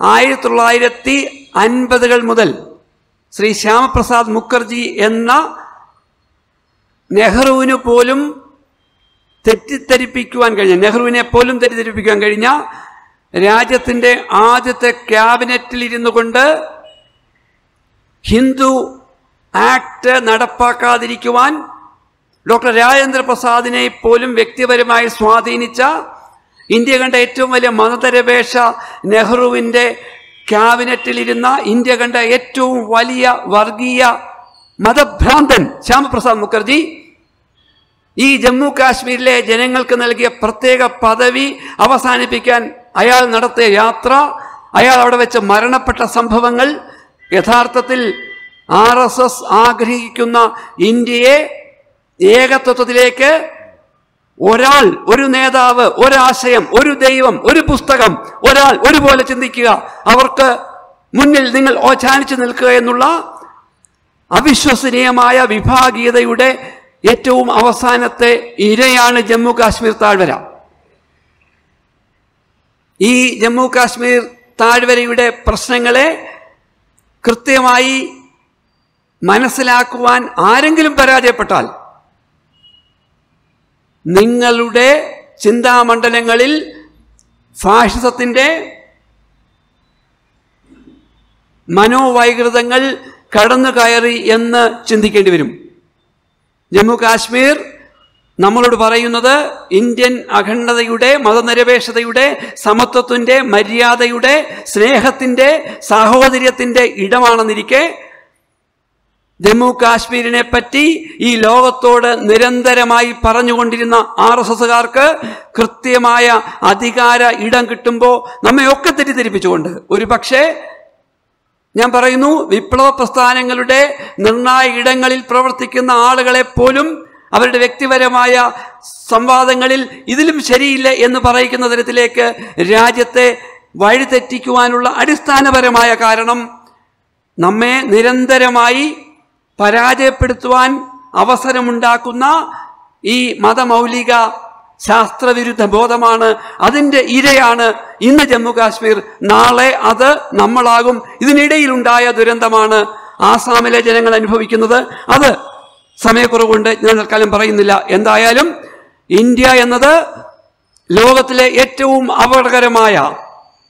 1950 മുതൽ ശ്രീ ശ്യാമപ്രസാദ് മുഖർജി എന്ന നെഹ്റുവിനെ പോലും തെറ്റിദ്ധരിപ്പിക്കുവാൻ കഴിഞ്ഞ രാജ്യത്തിൻ്റെ ആദ്യത്തെ ക്യാബിനറ്റിൽ ഇരുന്നു കൊണ്ട് ഹിന്ദു ആക്ട് നടപ്പാക്കാതിരിക്കുവാൻ ഡോക്ടർ രാജേന്ദ്ര പ്രസാദിനെ പോലും വ്യക്തിപരമായി സ്വാധീനിച്ച ഇന്ത്യ കണ്ട ഏറ്റവും വലിയ മതനിരപേക്ഷ നെഹ്റുവിൻ്റെ ക്യാബിനറ്റിലിരുന്ന ഇന്ത്യ കണ്ട ഏറ്റവും വലിയ വർഗീയ മതഭ്രാന്തൻ ശ്യാമപ്രസാദ് മുഖർജി ഈ ജമ്മു കാശ്മീരിലെ ജനങ്ങൾക്ക് നൽകിയ പ്രത്യേക പദവി അവസാനിപ്പിക്കാൻ അയാൾ നടത്തിയ യാത്ര, അയാൾ അവിടെ വെച്ച് മരണപ്പെട്ട സംഭവങ്ങൾ യഥാർത്ഥത്തിൽ RSS ആഗ്രഹിക്കുന്ന ഇന്ത്യയെ ഏകത്വത്തിലേക്ക് ഒരാൾ, ഒരു നേതാവ്, ഒരാശയം, ഒരു ദൈവം, ഒരു പുസ്തകം, ഒരാൾ ഒരുപോലെ ചിന്തിക്കുക, അവർക്ക് മുന്നിൽ നിങ്ങൾ ഓച്ചാനിച്ചു നിൽക്കുക എന്നുള്ള അവിശ്വസനീയമായ വിഭാഗീയതയുടെ ഏറ്റവും അവസാനത്തെ ഇരയാണ് ജമ്മു കാശ്മീർ താഴ്വര. ഈ ജമ്മു കാശ്മീർ താഴ്വരയുടെ പ്രശ്നങ്ങളെ കൃത്യമായി മനസ്സിലാക്കുവാൻ ആരെങ്കിലും പരാജയപ്പെട്ടാൽ നിങ്ങളുടെ ചിന്താമണ്ഡലങ്ങളിൽ ഫാഷിസത്തിൻ്റെ മനോവൈകൃതങ്ങൾ കടന്നു കയറി എന്ന് ചിന്തിക്കേണ്ടി വരും. ജമ്മു കാശ്മീർ നമ്മളോട് പറയുന്നത് ഇന്ത്യൻ അഖണ്ഡതയുടെ, മതനിരപേക്ഷതയുടെ, സമത്വത്തിൻ്റെ, മര്യാദയുടെ, സ്നേഹത്തിൻ്റെ, സാഹോദര്യത്തിൻ്റെ ഇടമാണെന്നിരിക്കെ ജമ്മു കാശ്മീരിനെ പറ്റി ഈ ലോകത്തോട് നിരന്തരമായി പറഞ്ഞുകൊണ്ടിരുന്ന RSSകാർക്ക് കൃത്യമായ അധികാര ഇടം കിട്ടുമ്പോൾ നമ്മയൊക്കെ തെറ്റിദ്ധരിപ്പിച്ചുകൊണ്ട്, ഒരു പക്ഷേ ഞാൻ പറയുന്നു, വിപ്ലവ പ്രസ്ഥാനങ്ങളുടെ നിർണായക ഇടങ്ങളിൽ പ്രവർത്തിക്കുന്ന ആളുകളെ പോലും അവരുടെ വ്യക്തിപരമായ സംവാദങ്ങളിൽ ഇതിലും ശരിയില്ല എന്ന് പറയിക്കുന്ന തരത്തിലേക്ക് രാജ്യത്തെ വഴിതെറ്റിക്കുവാനുള്ള അടിസ്ഥാനപരമായ കാരണം നമ്മെ നിരന്തരമായി പരാജയപ്പെടുത്തുവാൻ അവസരമുണ്ടാക്കുന്ന ഈ മതമൗലിക ശാസ്ത്രവിരുദ്ധ ബോധമാണ്. അതിൻ്റെ ഇരയാണ് ഇന്ന് ജമ്മു കാശ്മീർ, നാളെ അത് നമ്മളാകും. ഇതിനിടയിലുണ്ടായ ദുരന്തമാണ് ആസാമിലെ ജനങ്ങൾ അനുഭവിക്കുന്നത്. അത് സമയക്കുറവുകൊണ്ട് ഞാൻ തൽക്കാലം പറയുന്നില്ല. എന്തായാലും ഇന്ത്യ എന്നത് ലോകത്തിലെ ഏറ്റവും അപകടകരമായ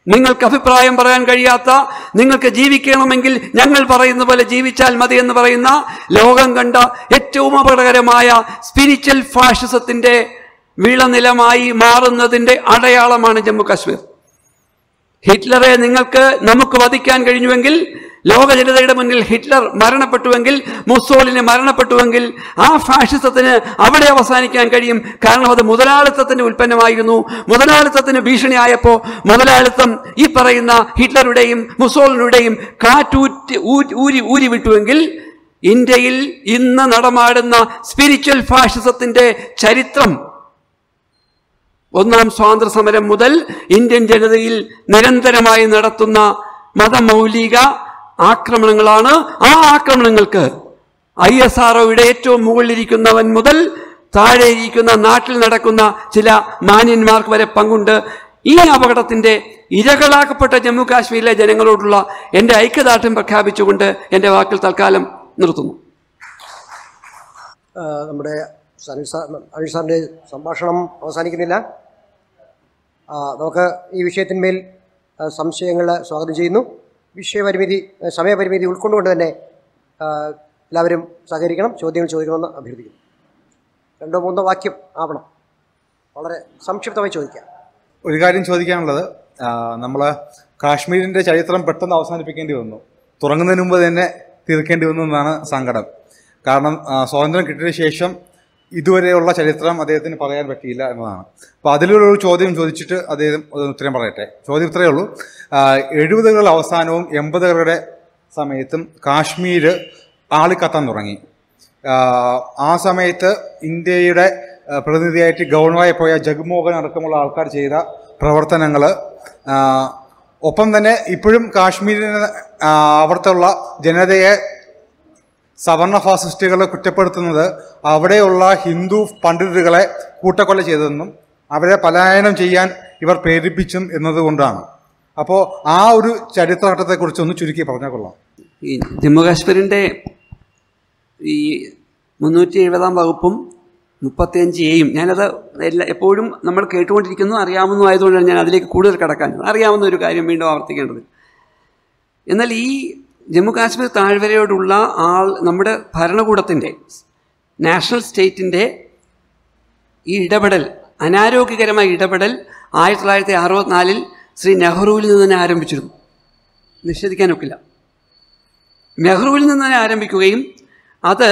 നിങ്ങൾക്ക് അഭിപ്രായം പറയാൻ കഴിയാത്ത, നിങ്ങൾക്ക് ജീവിക്കണമെങ്കിൽ ഞങ്ങൾ പറയുന്ന പോലെ ജീവിച്ചാൽ മതി എന്ന് പറയുന്ന ലോകം കണ്ട ഏറ്റവും അപകടകരമായ സ്പിരിച്വൽ ഫാഷിസത്തിന്റെ വിളനിലമായി മാറുന്നതിന്റെ അടയാളമാണ് ജമ്മു കാശ്മീർ. ഹിറ്റ്ലറെ നമുക്ക് വധിക്കാൻ കഴിഞ്ഞുവെങ്കിൽ, ലോക ജനതയുടെ മുന്നിൽ ഹിറ്റ്ലർ മരണപ്പെട്ടുവെങ്കിൽ, മുസോളിനി മരണപ്പെട്ടുവെങ്കിൽ, ആ ഫാഷിസത്തിന് അവിടെ അവസാനിക്കാൻ കഴിയും. കാരണം അത് മുതലാളിത്തത്തിന്റെ ഉൽപ്പന്നമായിരുന്നു. മുതലാളിത്തത്തിന് ഭീഷണിയായപ്പോൾ മുതലാളിത്തം ഈ പറയുന്ന ഹിറ്റ്ലറുടെയും മുസോളിനിയുടെയും ഊരി വിട്ടുവെങ്കിൽ, ഇന്ത്യയിൽ ഇന്ന് നടമാടുന്ന സ്പിരിച്വൽ ഫാഷിസത്തിന്റെ ചരിത്രം ഒന്നാം സ്വാതന്ത്ര്യ സമരം മുതൽ ഇന്ത്യൻ ജനതയിൽ നിരന്തരമായി നടത്തുന്ന മതമൗലിക ആക്രമണങ്ങളാണ്. ആ ആക്രമണങ്ങൾക്ക് ISROയുടെ ഏറ്റവും മുകളിലിരിക്കുന്നവൻ മുതൽ താഴെ ഇരിക്കുന്ന നാട്ടിൽ നടക്കുന്ന ചില മാന്യന്മാർക്ക് വരെ പങ്കുണ്ട്. ഈ അപകടത്തിന്റെ ഇരകളാക്കപ്പെട്ട ജമ്മു കാശ്മീരിലെ ജനങ്ങളോടുള്ള എൻ്റെ ഐക്യദാർഢ്യം പ്രഖ്യാപിച്ചുകൊണ്ട് എൻ്റെ വാക്കിൽ തൽക്കാലം നിർത്തുന്നു. നമ്മുടെ അനിൽ സാറിൻ്റെ സംഭാഷണം അവസാനിക്കുന്നില്ല. നമുക്ക് ഈ വിഷയത്തിന്മേൽ സംശയങ്ങൾ സ്വാഗതം ചെയ്യുന്നു. സമയപരിമിതി ഉൾക്കൊണ്ടുകൊണ്ട് തന്നെ എല്ലാവരും സഹകരിക്കണം, ചോദ്യങ്ങൾ ചോദിക്കണമെന്ന് അഭ്യർത്ഥിക്കുന്നു. 2-3 വാക്യം ആവണം, വളരെ സംക്ഷിപ്തമായി ചോദിക്കാം. ഒരു കാര്യം ചോദിക്കാനുള്ളത്, നമ്മൾ കാശ്മീരിൻ്റെ ചരിത്രം പെട്ടെന്ന് അവസാനിപ്പിക്കേണ്ടി വന്നു, തുടങ്ങുന്നതിന് മുമ്പ് തന്നെ തീർക്കേണ്ടി വന്നു എന്നാണ് സങ്കടം. കാരണം സ്വാതന്ത്ര്യം കിട്ടിയ ശേഷം ഇതുവരെയുള്ള ചരിത്രം അദ്ദേഹത്തിന് പറയാൻ പറ്റിയില്ല എന്നതാണ്. അപ്പോൾ അതിലൊരു ചോദ്യം ചോദിച്ചിട്ട് അദ്ദേഹം ഉത്തരം പറയട്ടെ. ചോദ്യം ഇത്രയേ ഉള്ളൂ. 70കളുടെ അവസാനവും 80കളുടെ സമയത്തും കാശ്മീർ ആളിക്കത്താൻ തുടങ്ങി. ആ സമയത്ത് ഇന്ത്യയുടെ പ്രതിനിധിയായിട്ട് ഗവർണറായി പോയ ജഗ്മോഹൻ അടക്കമുള്ള ആൾക്കാർ ചെയ്ത പ്രവർത്തനങ്ങൾ, ഒപ്പം തന്നെ ഇപ്പോഴും കാശ്മീരിന് അവിടുത്തെ ജനതയെ സവർണ ഫാസിസ്റ്റുകളെ കുറ്റപ്പെടുത്തുന്നത് അവിടെയുള്ള ഹിന്ദു പണ്ഡിതരുകളെ കൂട്ടക്കൊല ചെയ്തതെന്നും അവരെ പലായനം ചെയ്യാൻ ഇവർ പ്രേരിപ്പിച്ചും എന്നതുകൊണ്ടാണ്. അപ്പോൾ ആ ഒരു ചരിത്രഘട്ടത്തെക്കുറിച്ച് ഒന്ന് ചുരുക്കി പറഞ്ഞാൽ കൊള്ളാം. ഈ ജമ്മു കാശ്മീരിൻ്റെ ഈ 370 വകുപ്പും 35A ഞാനത് എപ്പോഴും നമ്മൾ കേട്ടുകൊണ്ടിരിക്കുന്നു, അറിയാവുന്നതായതുകൊണ്ടാണ് ഞാൻ അതിലേക്ക് കൂടുതൽ കടക്കാൻ അറിയാവുന്ന ഒരു കാര്യം വീണ്ടും ആവർത്തിക്കേണ്ടത്. എന്നാൽ ഈ ജമ്മു കാശ്മീർ താഴ്വരയോടുള്ള നമ്മുടെ ഭരണകൂടത്തിൻ്റെ, നാഷണൽ സ്റ്റേറ്റിൻ്റെ ഈ ഇടപെടൽ, അനാരോഗ്യകരമായ ഇടപെടൽ 1964 ശ്രീ നെഹ്റുവിൽ നിന്ന് തന്നെ ആരംഭിച്ചിരുന്നു. നിഷേധിക്കാനൊക്കില്ല. നെഹ്റുവിൽ നിന്ന് തന്നെ ആരംഭിക്കുകയും അത്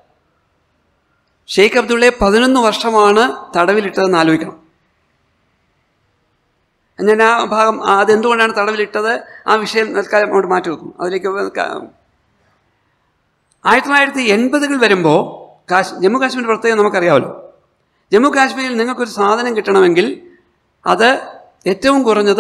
ഷെയ്ഖ് അബ്ദുള്ളയെ 11 വർഷമാണ് തടവിലിട്ടതെന്ന് ആലോചിക്കണം. ഞാൻ ആ ഭാഗം അതെന്തുകൊണ്ടാണ് തടവിലിട്ടത്, ആ വിഷയം തൽക്കാലം അങ്ങോട്ട് മാറ്റി വെക്കും. അതിലേക്ക് 1980കൾ വരുമ്പോൾ ജമ്മു കാശ്മീരിൻ്റെ പ്രത്യേകം നമുക്കറിയാമല്ലോ. ജമ്മു കാശ്മീരിൽ നിങ്ങൾക്കൊരു സാധനം കിട്ടണമെങ്കിൽ അത് ഏറ്റവും കുറഞ്ഞത്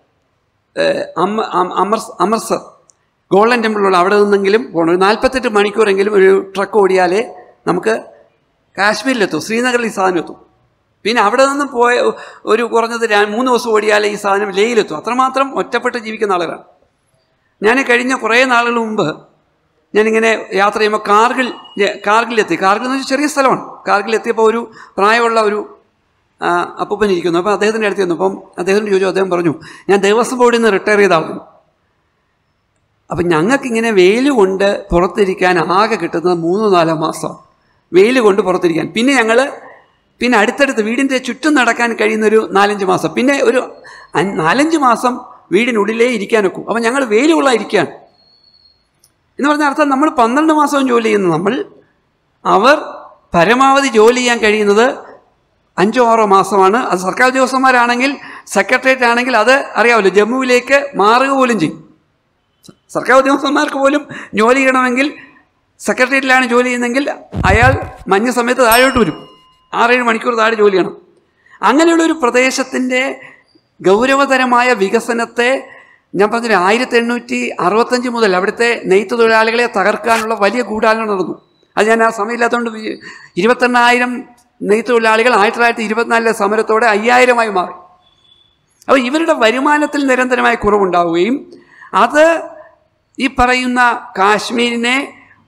അമൃത്സർ ഗോൾഡൻ ടെമ്പിളിലുള്ള അവിടെ നിന്നെങ്കിലും പോകണം. ഒരു 48 മണിക്കൂറെങ്കിലും ഒരു ട്രക്ക് ഓടിയാലേ നമുക്ക് കാശ്മീരിലെത്തും, ശ്രീനഗറിൽ ഈ സാധനം എത്തും. പിന്നെ അവിടെ നിന്ന് പോയ ഒരു കുറഞ്ഞത് 3 ദിവസം ഓടിയാലേ ഈ സാധനം ലേയിലെത്തും. അത്രമാത്രം ഒറ്റപ്പെട്ട് ജീവിക്കുന്ന ആളുകളാണ്. ഞാൻ കഴിഞ്ഞ കുറേ നാളുകൾ മുമ്പ് ഞാനിങ്ങനെ യാത്ര ചെയ്യുമ്പോൾ കാർഗിലെത്തി. കാർഗിൽ എന്ന് വെച്ചാൽ ചെറിയ സ്ഥലമാണ്. കാർഗിലെത്തിയപ്പോൾ ഒരു പ്രായമുള്ള ഒരു അപ്പൂപ്പൻ ഇരിക്കുന്നു. അപ്പോൾ അദ്ദേഹത്തിൻ്റെ അടുത്ത് ചെന്നു. അപ്പം അദ്ദേഹത്തിന് ചോദിച്ചു. അദ്ദേഹം പറഞ്ഞു, ഞാൻ ദേവസ്വം ബോർഡിൽ നിന്ന് റിട്ടയർ ചെയ്ത ആളാണ്. അപ്പം ഞങ്ങൾക്കിങ്ങനെ വെയിൽ കൊണ്ട് പുറത്തിരിക്കാൻ ആകെ കിട്ടുന്നത് 3-4 മാസം വെയിൽ കൊണ്ട് പുറത്തിരിക്കാൻ. പിന്നെ അടുത്തടുത്ത് വീടിൻ്റെ ചുറ്റും നടക്കാൻ കഴിയുന്നൊരു 4-5 മാസം, പിന്നെ ഒരു 4-5 മാസം വീടിനുള്ളിലേ ഇരിക്കാനൊക്കും. അപ്പം ഞങ്ങൾ വെയിൽ കൊള്ളാതിരിക്കുകയാണ് എന്ന് പറഞ്ഞ അർത്ഥം നമ്മൾ 12 മാസവും ജോലി ചെയ്യുന്നു. അവർ പരമാവധി ജോലി ചെയ്യാൻ കഴിയുന്നത് 5-6 മാസമാണ്. അത് സർക്കാർ ഉദ്യോഗസ്ഥന്മാരാണെങ്കിൽ, സെക്രട്ടേറിയറ്റ് ആണെങ്കിൽ അത് അറിയാമല്ലോ, ജമ്മുവിലേക്ക് മാറുക പോലും ചെയ്യും. സർക്കാർ ഉദ്യോഗസ്ഥന്മാർക്ക് പോലും ജോലി ചെയ്യണമെങ്കിൽ, സെക്രട്ടേറിയറ്റിലാണ് ജോലി ചെയ്യുന്നതെങ്കിൽ അയാൾ മഞ്ഞ സമയത്ത് താഴോട്ട് വരും. 6-7 മണിക്കൂർ താഴെ ജോലി ചെയ്യണം. അങ്ങനെയുള്ളൊരു പ്രദേശത്തിൻ്റെ ഗൗരവതരമായ വികസനത്തെ ഞാൻ പറഞ്ഞില്ല, 1865 മുതൽ അവിടുത്തെ നെയ്ത്ത് തൊഴിലാളികളെ തകർക്കാനുള്ള വലിയ ഗൂഢാലോചന നടന്നു. അത് ഞാൻ ആ സമയമില്ലാത്തതുകൊണ്ട് 28,000 നെയ്ത്ത് തൊഴിലാളികൾ 1924 സമരത്തോടെ 5,000 മാറി. അപ്പോൾ ഇവരുടെ വരുമാനത്തിൽ നിരന്തരമായ കുറവുണ്ടാവുകയും അത് ഈ പറയുന്ന കാശ്മീരിനെ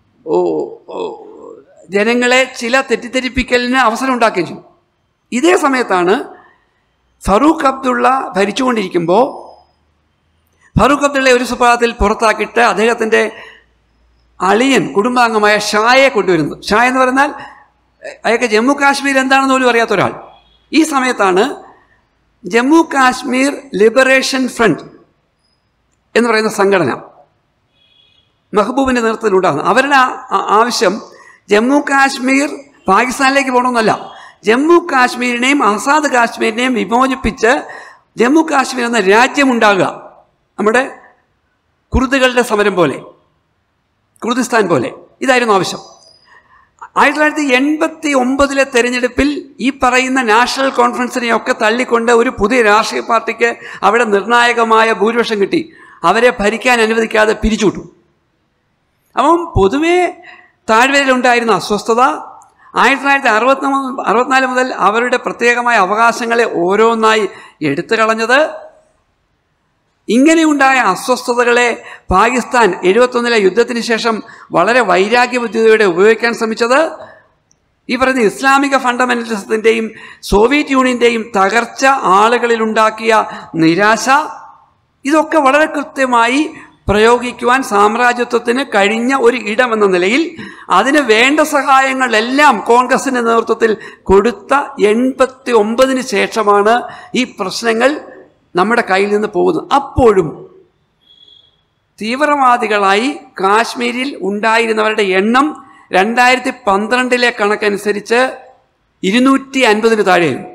ജനങ്ങളെ ചില തെറ്റിദ്ധരിപ്പിക്കലിന് അവസരം ഉണ്ടാക്കുകയും ചെയ്യും. ഇതേ സമയത്താണ് ഫറൂഖ് അബ്ദുള്ള ഭരിച്ചുകൊണ്ടിരിക്കുമ്പോൾ ഫറൂഖ് അബ്ദുള്ളയെ ഒരു സുപ്രഭാതത്തിൽ പുറത്താക്കിയിട്ട് അദ്ദേഹത്തിൻ്റെ അളിയൻ കുടുംബാംഗമായ ഷായെ കൊണ്ടുവരുന്നത്. ഷാ എന്ന് പറഞ്ഞാൽ അയാൾക്ക് ജമ്മു കാശ്മീർ എന്താണെന്ന് പോലും അറിയാത്ത ഒരാൾ. ഈ സമയത്താണ് ജമ്മു കാശ്മീർ ലിബറേഷൻ ഫ്രണ്ട് എന്ന് പറയുന്ന സംഘടന മെഹബൂബിൻ്റെ നേതൃത്വത്തിലുണ്ടാകുന്നത്. അവരുടെ ആവശ്യം ജമ്മു കാശ്മീർ പാകിസ്ഥാനിലേക്ക് പോകണമെന്നല്ല, ജമ്മു കാശ്മീരിനെയും ആസാദ് കാശ്മീരിനെയും വിമോചിപ്പിച്ച് ജമ്മു കാശ്മീർ എന്ന രാജ്യമുണ്ടാകുക. നമ്മുടെ കുർദുകളുടെ സമരം പോലെ, കുർദിസ്ഥാൻ പോലെ, ഇതായിരുന്നു ആവശ്യം. 1989 തെരഞ്ഞെടുപ്പിൽ ഈ പറയുന്ന നാഷണൽ കോൺഫറൻസിനെയൊക്കെ തള്ളിക്കൊണ്ട് ഒരു പുതിയ രാഷ്ട്രീയ പാർട്ടിക്ക് അവിടെ നിർണായകമായ ഭൂരിപക്ഷം കിട്ടി. അവരെ ഭരിക്കാൻ അനുവദിക്കാതെ പിരിച്ചുവിട്ടു. അപ്പം പൊതുവേ താഴ്വരയിലുണ്ടായിരുന്ന അസ്വസ്ഥത 1964 മുതൽ അവരുടെ പ്രത്യേകമായ അവകാശങ്ങളെ ഓരോന്നായി എടുത്തു കളഞ്ഞത്. ഇങ്ങനെയുണ്ടായ അസ്വസ്ഥതകളെ പാകിസ്ഥാൻ 71 യുദ്ധത്തിന് ശേഷം വളരെ വൈരാഗ്യബുദ്ധിയോടെ ഉപയോഗിക്കാൻ ശ്രമിച്ചത് ഈ പറയുന്ന ഇസ്ലാമിക ഫണ്ടമെന്റലിസത്തിൻ്റെയും സോവിയറ്റ് യൂണിയൻ്റെയും തകർച്ച ആളുകളിലുണ്ടാക്കിയ നിരാശ, ഇതൊക്കെ വളരെ കൃത്യമായി പ്രയോഗിക്കുവാൻ സാമ്രാജ്യത്വത്തിന് കഴിഞ്ഞ ഒരു ഇടമെന്ന നിലയിൽ അതിന് വേണ്ട സഹായങ്ങളെല്ലാം കോൺഗ്രസിൻ്റെ നേതൃത്വത്തിൽ കൊടുത്ത 89 ശേഷമാണ് ഈ പ്രശ്നങ്ങൾ നമ്മുടെ കയ്യിൽ നിന്ന് പോകുന്നത്. അപ്പോഴും തീവ്രവാദികളായി കാശ്മീരിൽ ഉണ്ടായിരുന്നവരുടെ എണ്ണം 2012 കണക്കനുസരിച്ച് 250 താഴെയായിരുന്നു.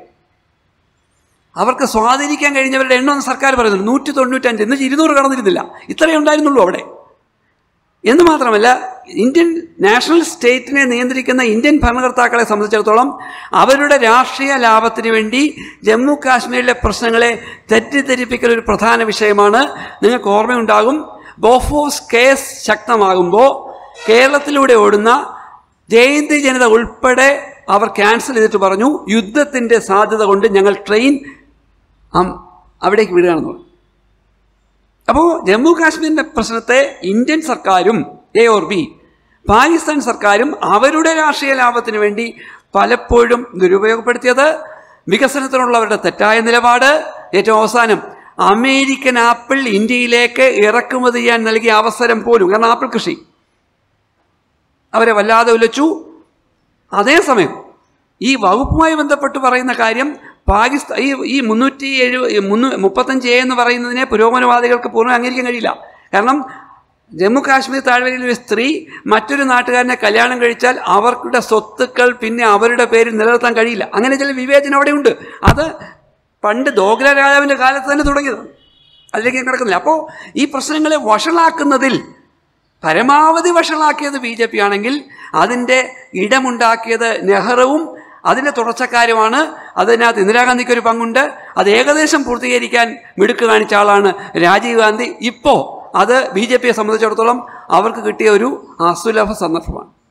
അവർക്ക് സ്വാധീനിക്കാൻ കഴിഞ്ഞവരുടെ എണ്ണം സർക്കാർ പറയുന്നുണ്ട് 195, എന്ന് 200 കടന്നിരുന്നില്ല. ഇത്രയേ ഉണ്ടായിരുന്നുള്ളൂ അവിടെ. എന്ന് മാത്രമല്ല, ഇന്ത്യൻ നാഷണൽ സ്റ്റേറ്റിനെ നിയന്ത്രിക്കുന്ന ഇന്ത്യൻ ഭരണകർത്താക്കളെ സംബന്ധിച്ചിടത്തോളം അവരുടെ രാഷ്ട്രീയ ലാഭത്തിന് വേണ്ടി ജമ്മു കാശ്മീരിലെ പ്രശ്നങ്ങളെ തെറ്റിദ്ധരിപ്പിക്കൽ ഒരു പ്രധാന വിഷയമാണ്. നിങ്ങൾക്ക് ഓർമ്മയുണ്ടാകും, ബോഫോഴ്സ് കേസ് ശക്തമാകുമ്പോൾ കേരളത്തിലൂടെ ഓടുന്ന ജയന്തി ജനത ഉൾപ്പെടെ അവർ ക്യാൻസൽ ചെയ്തിട്ട് പറഞ്ഞു, യുദ്ധത്തിൻ്റെ സാധ്യത കൊണ്ട് ഞങ്ങൾ ട്രെയിൻ അവിടേക്ക് വിടുകയാണെന്ന് പറഞ്ഞു. അപ്പോൾ ജമ്മു കാശ്മീരിൻ്റെ പ്രശ്നത്തെ ഇന്ത്യൻ സർക്കാരും A or B, പാകിസ്ഥാൻ സർക്കാരും അവരുടെ രാഷ്ട്രീയ ലാഭത്തിന് വേണ്ടി പലപ്പോഴും ദുരുപയോഗപ്പെടുത്തിയത്. വികസനത്തിനുള്ളവരുടെ തെറ്റായ നിലപാട്, ഏറ്റവും അവസാനം അമേരിക്കൻ ആപ്പിൾ ഇന്ത്യയിലേക്ക് ഇറക്കുമതി ചെയ്യാൻ നൽകിയ അവസരം പോലും, കാരണം ആപ്പിൾ കൃഷി അവരെ വല്ലാതെ ഉലച്ചു. അതേസമയം ഈ വകുപ്പുമായി ബന്ധപ്പെട്ട് പറയുന്ന കാര്യം, പാകിസ്ഥാൻ ഈ 335A എന്ന് പറയുന്നതിനെ പുരോഗമനവാദികൾക്ക് പൂർണ്ണമായി അംഗീകരിക്കാൻ കഴിയില്ല. കാരണം ജമ്മു കാശ്മീർ താഴ്വരയിൽ ഒരു സ്ത്രീ മറ്റൊരു നാട്ടുകാരനെ കല്യാണം കഴിച്ചാൽ അവരുടെ സ്വത്തുക്കൾ പിന്നെ അവരുടെ പേരിൽ നിലനിർത്താൻ കഴിയില്ല. അങ്ങനെ ചില വിവേചനം അവിടെയുണ്ട്. അത് പണ്ട് ദോഗ്ര രാജാവിൻ്റെ കാലത്ത് തന്നെ തുടങ്ങിയതാണ്. അതിലേക്ക് കിടക്കുന്നില്ല. അപ്പോൾ ഈ പ്രശ്നങ്ങളെ വഷളാക്കുന്നതിൽ പരമാവധി വഷളാക്കിയത് BJP ആണെങ്കിൽ അതിൻ്റെ ഇടമുണ്ടാക്കിയത് നെഹ്റുവും അതിൻ്റെ തുടർച്ചക്കാരുമാണ്. അതിനകത്ത് ഇന്ദിരാഗാന്ധിക്ക് ഒരു പങ്കുണ്ട്. അത് ഏകദേശം പൂർത്തീകരിക്കാൻ മിടുക്ക് കാണിച്ച ആളാണ് രാജീവ് ഗാന്ധി. ഇപ്പോൾ അത് BJPയെ സംബന്ധിച്ചിടത്തോളം അവർക്ക് കിട്ടിയ ഒരു അസുലഭ സന്ദർഭമാണ്.